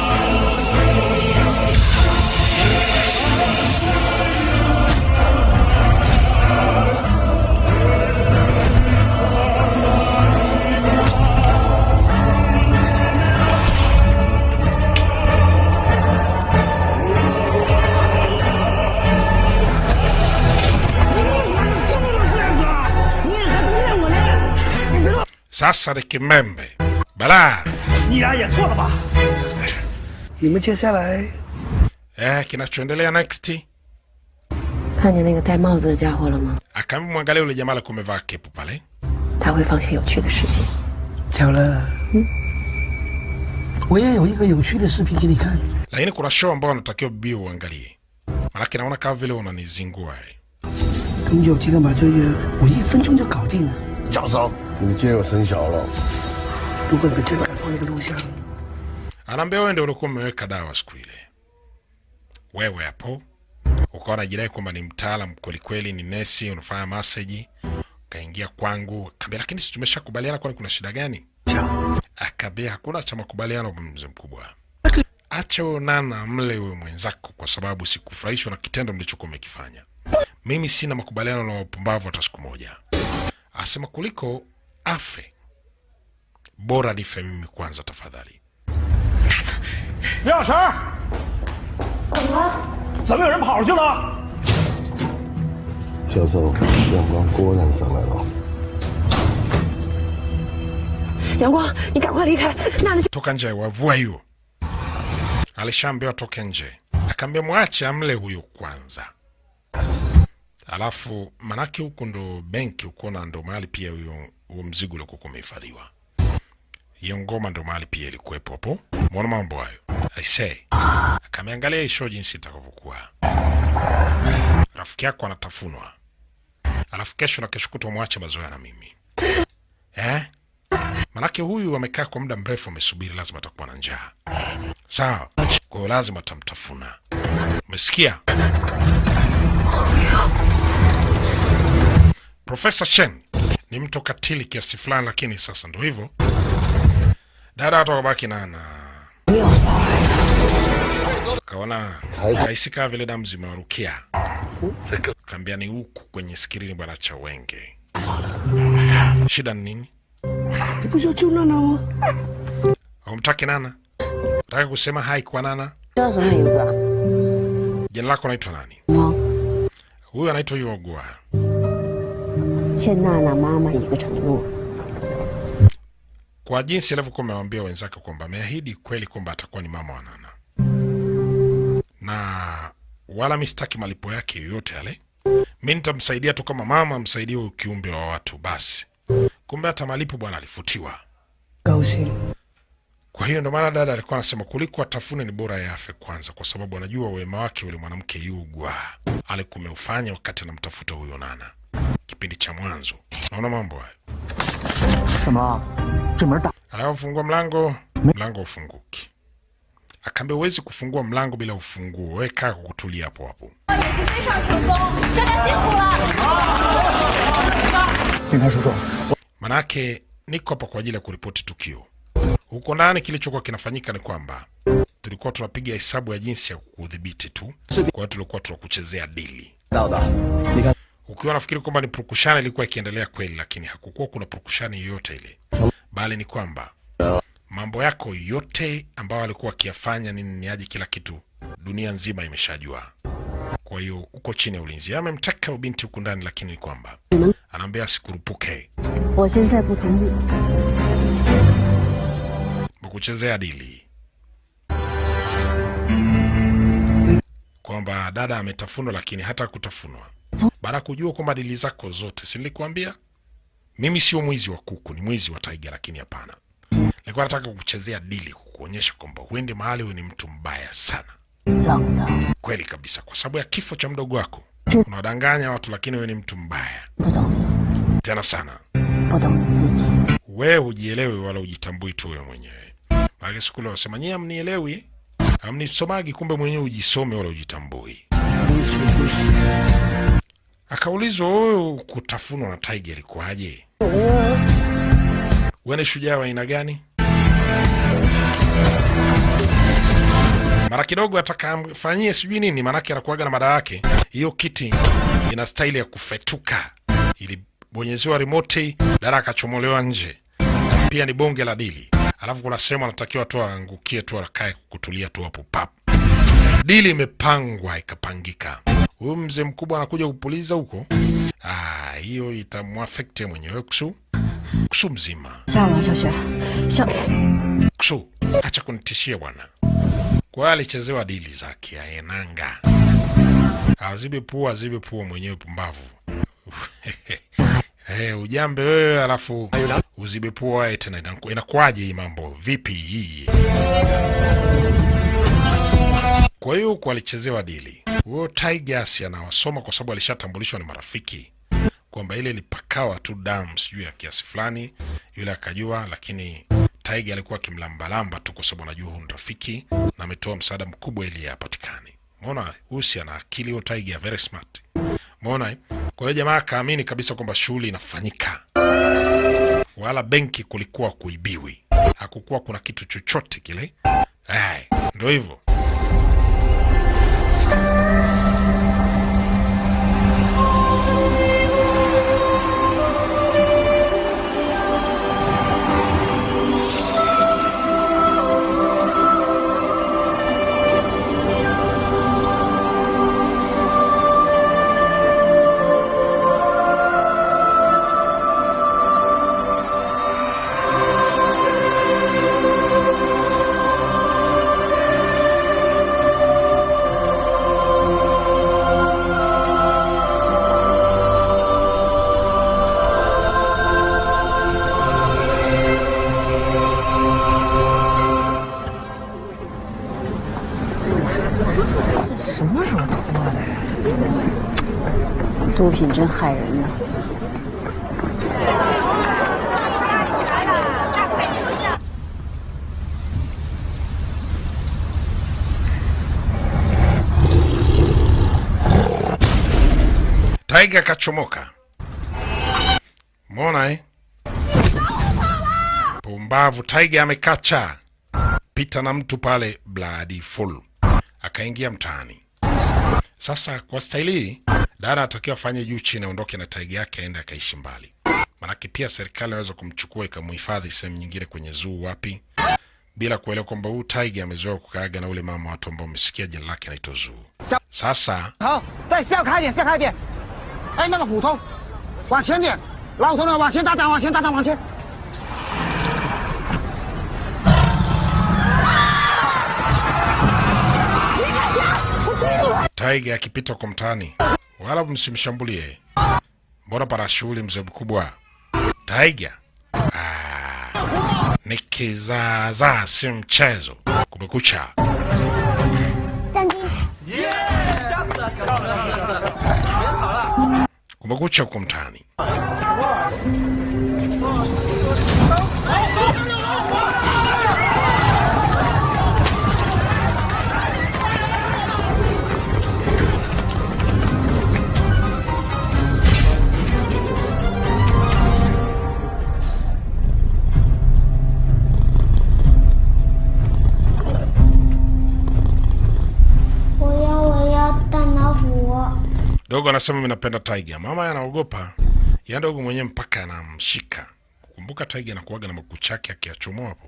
Sasa ni kimembe. Bala. 你俩也错了吧？你们接下来 Eh, kinachoendelea next? 看见那个戴帽子的家伙了吗？ Akamwangalia yule jamaa alikuwa amevaa kepu pale. 他会放些有趣的视频。 巧了，嗯，我也有一个有趣的视频给你看。 Lakini kuna show ambayo unatakiwa bibi uangalie. Maana naona kama vile unanizingua. 跟有几个马这个，我一分钟就搞定了。 小嫂，你今天又生小了。 如果你们真敢放那个录像， Anaambia wewe ndio ulikuwa umeweka dawa siku ile. Wewe hapo ukawa unajidai kwamba ni mtaalamu kweli kweli, ni nesi, unafanya massage. Kaingia kwangu, akambia lakini si tumeshakubaliana, kwani kuna shida gani? Akambia hakuna cha makubaliano mzee mkubwa. Acha Nana mle wewe mwenzako kwa sababu sikufurahishwa na kitendo mlichokuwa mmekifanya. Mimi sina makubaliano na wapumbavu hata siku moja. Asema kuliko afe bora nife mimi kwanza tafadhali. 梁小成，怎么了？怎么有人跑出去了？ 教授，阳光果然上来了。 阳光，你赶快离开！娜娜， Toka nje, wavua hiyo. Alishaambiwa toke nje. Akaambia mwache amle huyo kwanza. Alafu manake huko ndo benki huko na ndo mahali pia huyo huo mzigo uliokuwa umehifadhiwa. hiyo ngoma ndo mahali pia ilikuwepo hapo. Mbona mambo hayo? I say. Akameangalia hii show jinsi itakavyokuwa. Rafiki yako anatafunwa. Alafu kesho na kesho kutwa mwache mazoea na mimi. Eh? Manake huyu amekaa kwa muda mrefu amesubiri, lazima atakuwa na njaa. Sawa. Kwa hiyo lazima tamtafuna. Umesikia? Profesa Chen ni mtu katili kiasi fulani, lakini sasa ndo hivyo. Dada watu wakabaki na na kaona haisi kaa vile damu zimewarukia. Kambia ni huku kwenye skirini bwana Chawenge. Shida ni nini? Haumtaki Nana? Nataka kusema hai kwa Nana? Jina lako naitwa nani? Huyu anaitwa Yogwa. Kwa jinsi alivyokuwa amewaambia wenzake kwamba ameahidi kweli kwamba atakuwa ni mama wa Nana. Na wala mistaki malipo yake yoyote yale. Mimi nitamsaidia tu kama mama msaidie huyu kiumbe wa watu basi. Kumbe hata malipo bwana alifutiwa. Kwa hiyo ndo maana dada alikuwa anasema kuliko atafune ni bora yafe kwanza, kwa sababu anajua wema wake yule mwanamke Yugwa alikuwa ameufanya wakati anamtafuta huyo Nana. Kipindi cha mwanzo. Naona mambo hayo. Anafungua mlango, mlango ufunguki. Akambe uwezi kufungua mlango bila ufunguo. Wewe kaa kutulia hapo hapo. Manake niko hapa kwa ajili ya kuripoti tukio. Huko ndani kilichokuwa kinafanyika ni kwamba tulikuwa tunapiga hesabu ya jinsi ya kudhibiti tu. Kwa hiyo tulikuwa tunakuchezea dili. Ukiwa nafikiri kwamba ni purukushani ilikuwa ikiendelea kweli, lakini hakukuwa kuna purukushani yoyote ile. Bali ni kwamba mambo yako yote ambayo alikuwa akiyafanya nini niaje kila kitu dunia nzima imeshajua. Kwa hiyo uko chini ya ulinzi. Amemtaka binti huko ndani, lakini ni kwamba anaambia asikurupuke. Mkuchezea dili. Kwamba dada ametafunwa lakini hata kutafunwa. Baada kujua kwamba dili zako zote, si nilikwambia mimi sio mwizi wa kuku, ni mwizi wa tiger, lakini hapana. Nilikuwa nataka kukuchezea dili, kukuonyesha kwamba uende mahali wewe ni mtu mbaya sana. Kweli kabisa, kwa sababu ya kifo cha mdogo wako. Unadanganya watu lakini wewe ni mtu mbaya. Tena sana. Wewe hujielewi wala hujitambui tu wewe mwenyewe. Bali siku leo wasema nyinyi hamnielewi, hamnisomagi, kumbe mwenyewe hujisome wala hujitambui. Akaulizwa wewe kutafunwa na tiger ilikuwaje? Wewe ni shujaa wa aina gani? Mara kidogo atakamfanyie sijui nini, manake anakuaga na mada yake. Hiyo kiti ina style ya kufetuka. Ilibonyezewa remote, dada akachomolewa nje. Na pia ni bonge la dili. Alafu kuna sehemu anatakiwa tu aangukie tu akae kutulia tu hapo pap. Dili imepangwa ikapangika. Huyu mzee mkubwa anakuja kupuliza huko. Ah, hiyo itamuaffect mwenyewe Kusu. Kusu mzima. Sawa, sawa. Sawa. Kusu, acha kunitishia bwana. Kwa alichezewa dili zake aenanga. Azibe pua, azibe pua mwenyewe pumbavu. Eh, ujambe wewe alafu uzibe pua wewe tena. Inakuaje hii mambo? Vipi hii? Kwa hiyo kwa alichezewa dili. Huyo Tigers anawasoma kwa sababu alishatambulishwa ni marafiki. Kwamba ile ilipakawa tu damu sijui ya kiasi fulani, yule akajua, lakini Tiger alikuwa kimlambalamba tu kwa sababu anajua huyu rafiki na ametoa msaada mkubwa ili apatikane. Umeona huyu si ana akili, huyo Tiger very smart. Umeona? Kwa hiyo jamaa kaamini kabisa kwamba shughuli inafanyika. Wala benki kulikuwa kuibiwi. Hakukuwa kuna kitu chochote kile. Eh, ndio hivyo. 什么时候脱的？毒品真害人呐！ Taiga kachomoka. Mona eh? Pumbavu, Taiga amekacha. Pita na mtu pale bloody full. Akaingia mtaani. Sasa kwa staili dada atakiwa afanye juu chini, aondoke na Taiga yake aende akaishi mbali. Manake pia serikali inaweza kumchukua ikamhifadhi sehemu nyingine kwenye zoo wapi, bila kuelewa kwamba huyu Taiga amezoea kukaaga na ule mama watu ambao umesikia jina lake anaitwa Zoo. Sasa, 好，再向开一点，向开一点。哎，那个虎头，往前点，老头呢，往前大胆，往前大胆，往前。 Taiga akipita kwa mtaani, wala msimshambulie. Mbona para shughuli mzee mkubwa? Taiga. Ah, ni kizaazaa, si mchezo. Kumekucha. Kumekucha kwa mtaani. Dogo anasema mimi napenda Taiga. Mama anaogopa. Ya dogo mwenyewe mpaka anamshika. Kukumbuka Taiga anakuaga na makucha yake akiachomoa hapo.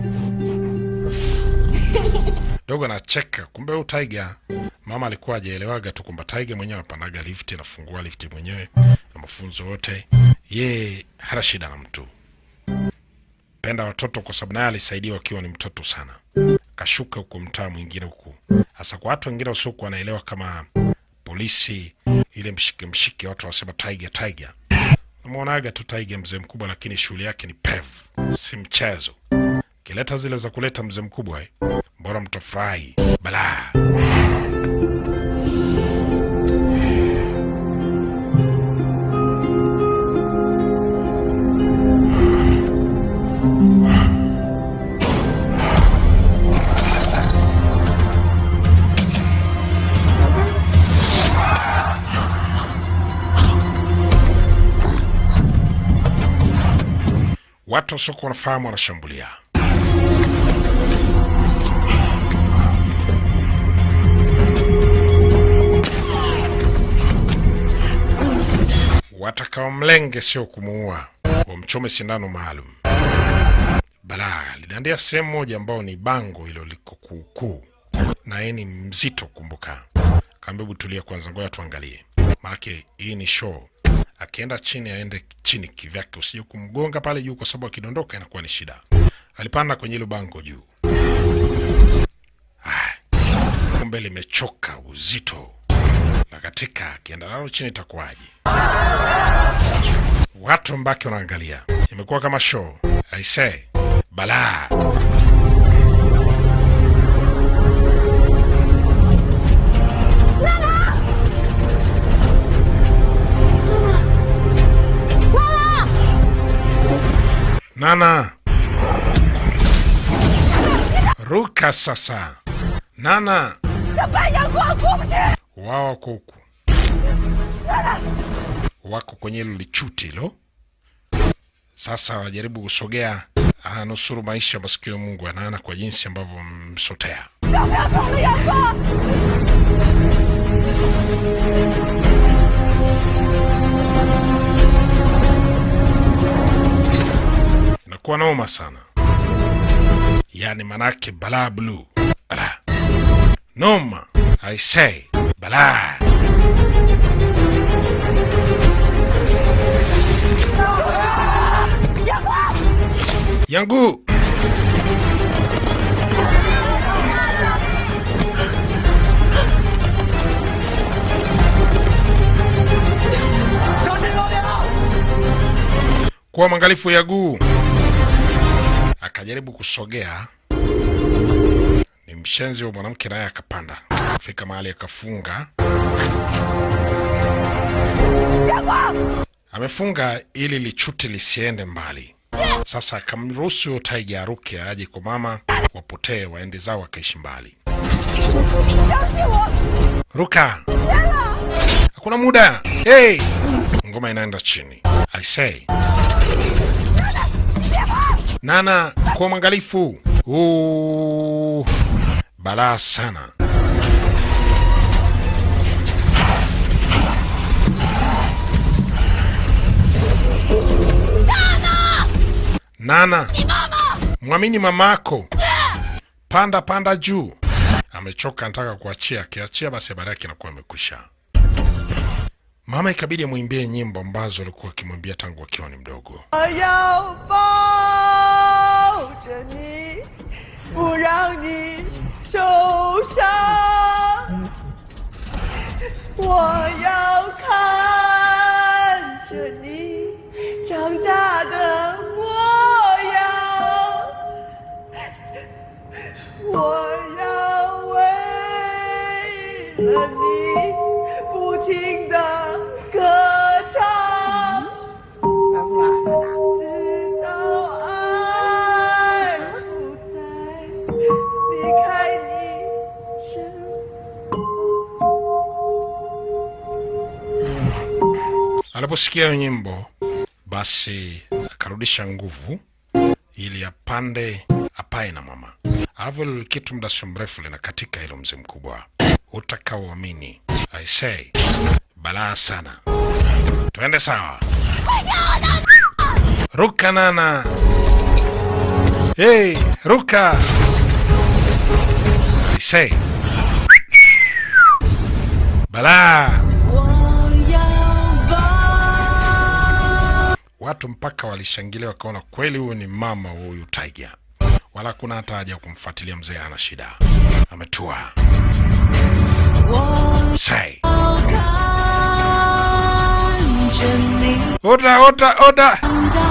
Dogo anacheka. Kumbe huyu Taiga mama alikuwa hajaelewaga tu kwamba Taiga mwenyewe anapandaga lift, anafungua lift mwenyewe na mafunzo yote. Yeye hana shida na mtu. Penda watoto kwa sababu naye alisaidia akiwa ni mtoto sana. Kashuka huko mtaa mwingine huko. Hasa kwa watu wengine usio wanaelewa kama polisi ile mshike mshike, watu wasema Taiga Taiga. Namuonaga tu Taiga mzee mkubwa, lakini shughuli yake ni pevu, si mchezo. Kileta zile za kuleta mzee mkubwa eh, bora mtafurahi bala. Watu wasoko wanafahamu wanashambulia. Watakao mlenge sio kumuua, wamchome sindano maalum. Bala lidandia sehemu moja ambao ni bango hilo liko kuukuu. Na yeye ni mzito kumbuka. Kambebu tulia kwanza, ngoja tuangalie. Maana hii ni show. Akienda chini aende chini kivyake, usije kumgonga pale juu kwa sababu akidondoka inakuwa ni shida. Alipanda kwenye ile bango juu. Ah, kumbe limechoka uzito. Na katika akienda nalo chini itakuwaje? Watu mbaki wanaangalia. Imekuwa kama show. I say, bala. Nana, ruka sasa. Nana, wao kuku wako kwenye hilo lichuti lo. Sasa wajaribu kusogea, ananusuru maisha masikio Mungu anaana kwa jinsi ambavyo msotea. Inakuwa noma sana. Yani manake bala blue. Bala. Noma. I say. Bala. Yangu. Kwa mwangalifu Yagu. Akajaribu kusogea. Ni mshenzi wa mwanamke naye akapanda. Fika mahali akafunga. Amefunga ili lichuti lisiende mbali. Sasa akamruhusu Tiger aruke aje kwa mama, wapotee waende zao wakaishi mbali. Ruka. Hakuna muda. Hey! Ngoma inaenda chini. I say. Nana, kwa mwangalifu. Ooh. Balaa sana. Nana! Nana. Ni mama. Mwamini mamako. Panda panda juu. Amechoka, anataka kuachia. Akiachia basi habari yake inakuwa imekwisha. Mama ikabidi muimbie nyimbo ambazo alikuwa akimwambia tangu akiwa ni mdogo. Aliposikia nyimbo basi akarudisha nguvu ili apande apae na mama. Hapo kitu muda si mrefu linakatika hilo mzee mkubwa. Utakaoamini. I say. Balaa sana. Tuende sawa. Ruka Nana. Hey, ruka. I say. Balaa. Watu mpaka walishangilia wakaona kweli huyu ni mama huyu Tiger. Wala kuna hata haja kumfuatilia mzee, hana shida. Ametua. Say. Oda, oda, oda.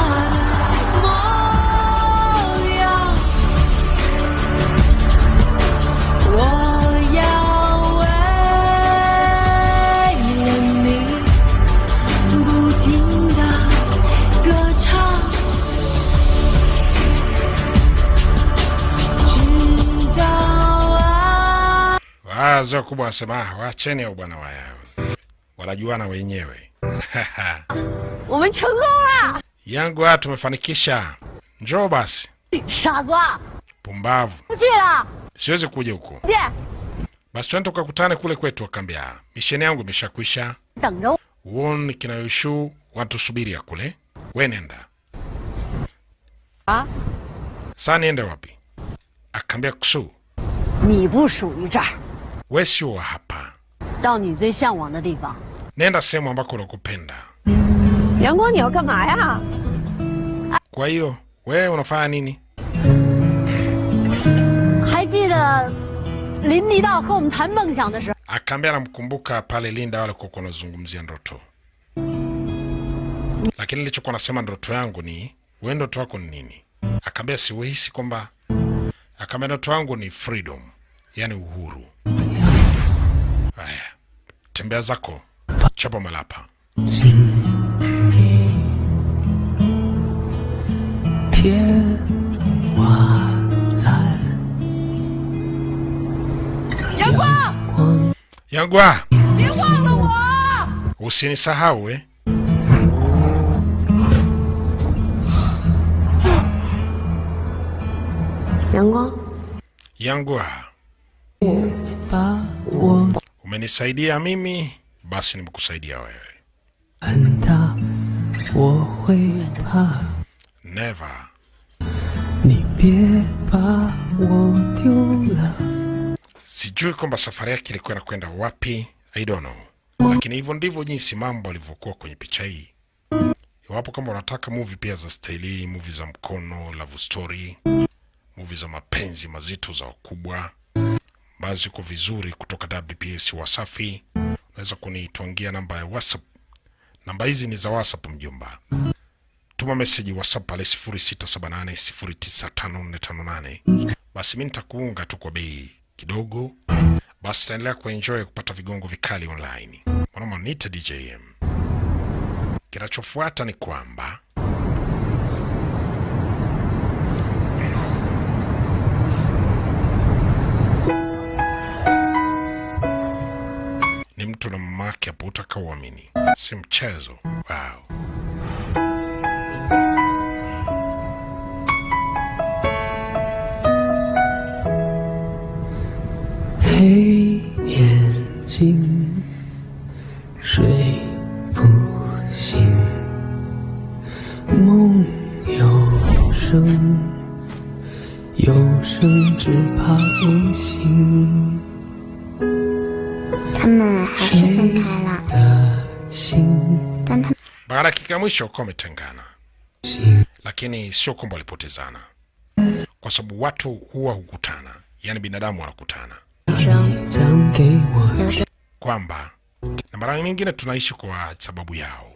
Wazo kubwa sema, wacheni au bwana wao. Wanajuana wenyewe. Yangu watu tumefanikisha. Njoo basi. Shagwa. Pumbavu. Siwezi kuja huko. Basi twende tukakutane kule kwetu, akambia. Misheni yangu imeshakwisha. Uone kinayoshu watu subiri ya kule. Wewe nenda. Sasa niende wapi? Akambia Kusu. Ni bu shui zhe. Wewe sio hapa. Dao ni zui xiangwang de difang. Nenda sehemu ambako unakupenda. Yangguang, ni yao ganma ya? Kwa hiyo, wewe unafanya nini? Haijida Lin Nidao和我们谈梦想的时候. Akambia namkumbuka pale Linda wale kwa kunazungumzia ndoto. Lakini nilichokuwa nasema ndoto yangu ni, wewe ndoto yako ni nini? Akambia siwezi kwamba, akambia ndoto yangu ni freedom, yani uhuru. Haya, tembea zako, chapa malapa. Yangguang! Yangguang! Usinisahau eh? Yangguang. Yangguang. Umenisaidia mimi, basi nimekusaidia wewe. Never. Sijui kwamba safari yake ilikuwa inakwenda wapi, I don't know. Lakini hivyo ndivyo jinsi mambo yalivyokuwa kwenye picha hii. Iwapo kama unataka movie pia za style hii, movie za mkono, love story, movie za mapenzi mazito za wakubwa, ambazo ziko vizuri kutoka W P S Wasafi, unaweza kunituangia namba ya WhatsApp. Namba hizi ni za WhatsApp mjomba. tuma message WhatsApp pale sifuri sita saba nane sifuri tisa tano nne tano nane. Basi mimi nitakuunga tu kwa bei kidogo. Basi taendelea kuenjoy kupata vigongo vikali online. Mwanamama nita D J M. Kinachofuata ni kwamba ni mtu na mamake hapo utakaoamini. Si mchezo. Wow. 黑眼睛，睡不醒，梦有声，有声只怕无形。 他们还是分开了，但他 baada ya mwisho kwa umetengana, lakini sio kwamba walipotezana, kwa sababu watu huwa hukutana, yani binadamu wanakutana, kwamba na mara nyingine tunaishi kwa sababu yao,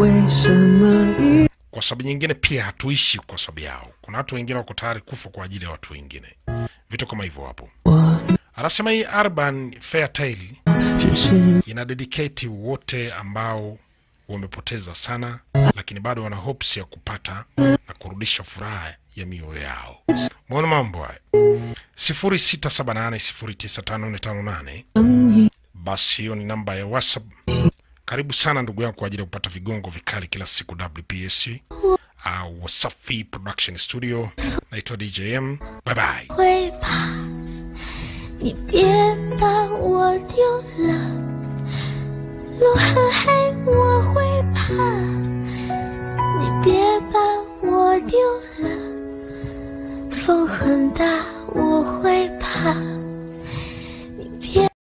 kwa sababu nyingine pia hatuishi kwa sababu yao. Kuna watu wengine wako tayari kufa kwa ajili ya watu wengine, vitu kama hivyo hapo. Anasema hii Urban Fair Tale ina dedicate wote ambao wamepoteza sana, lakini bado wana hopes ya kupata na kurudisha furaha ya mioyo yao. Mbona mambo haya? sifuri sita saba nane sifuri tisa tano nne tano nane. Basi hiyo ni namba ya WhatsApp. Karibu sana ndugu yangu kwa ajili ya kupata vigongo vikali kila siku W P S au Wasafi Production Studio. Naitwa D J M. Bye bye. 你别把我丢了，路很黑我会怕，你别把我丢了，风很大。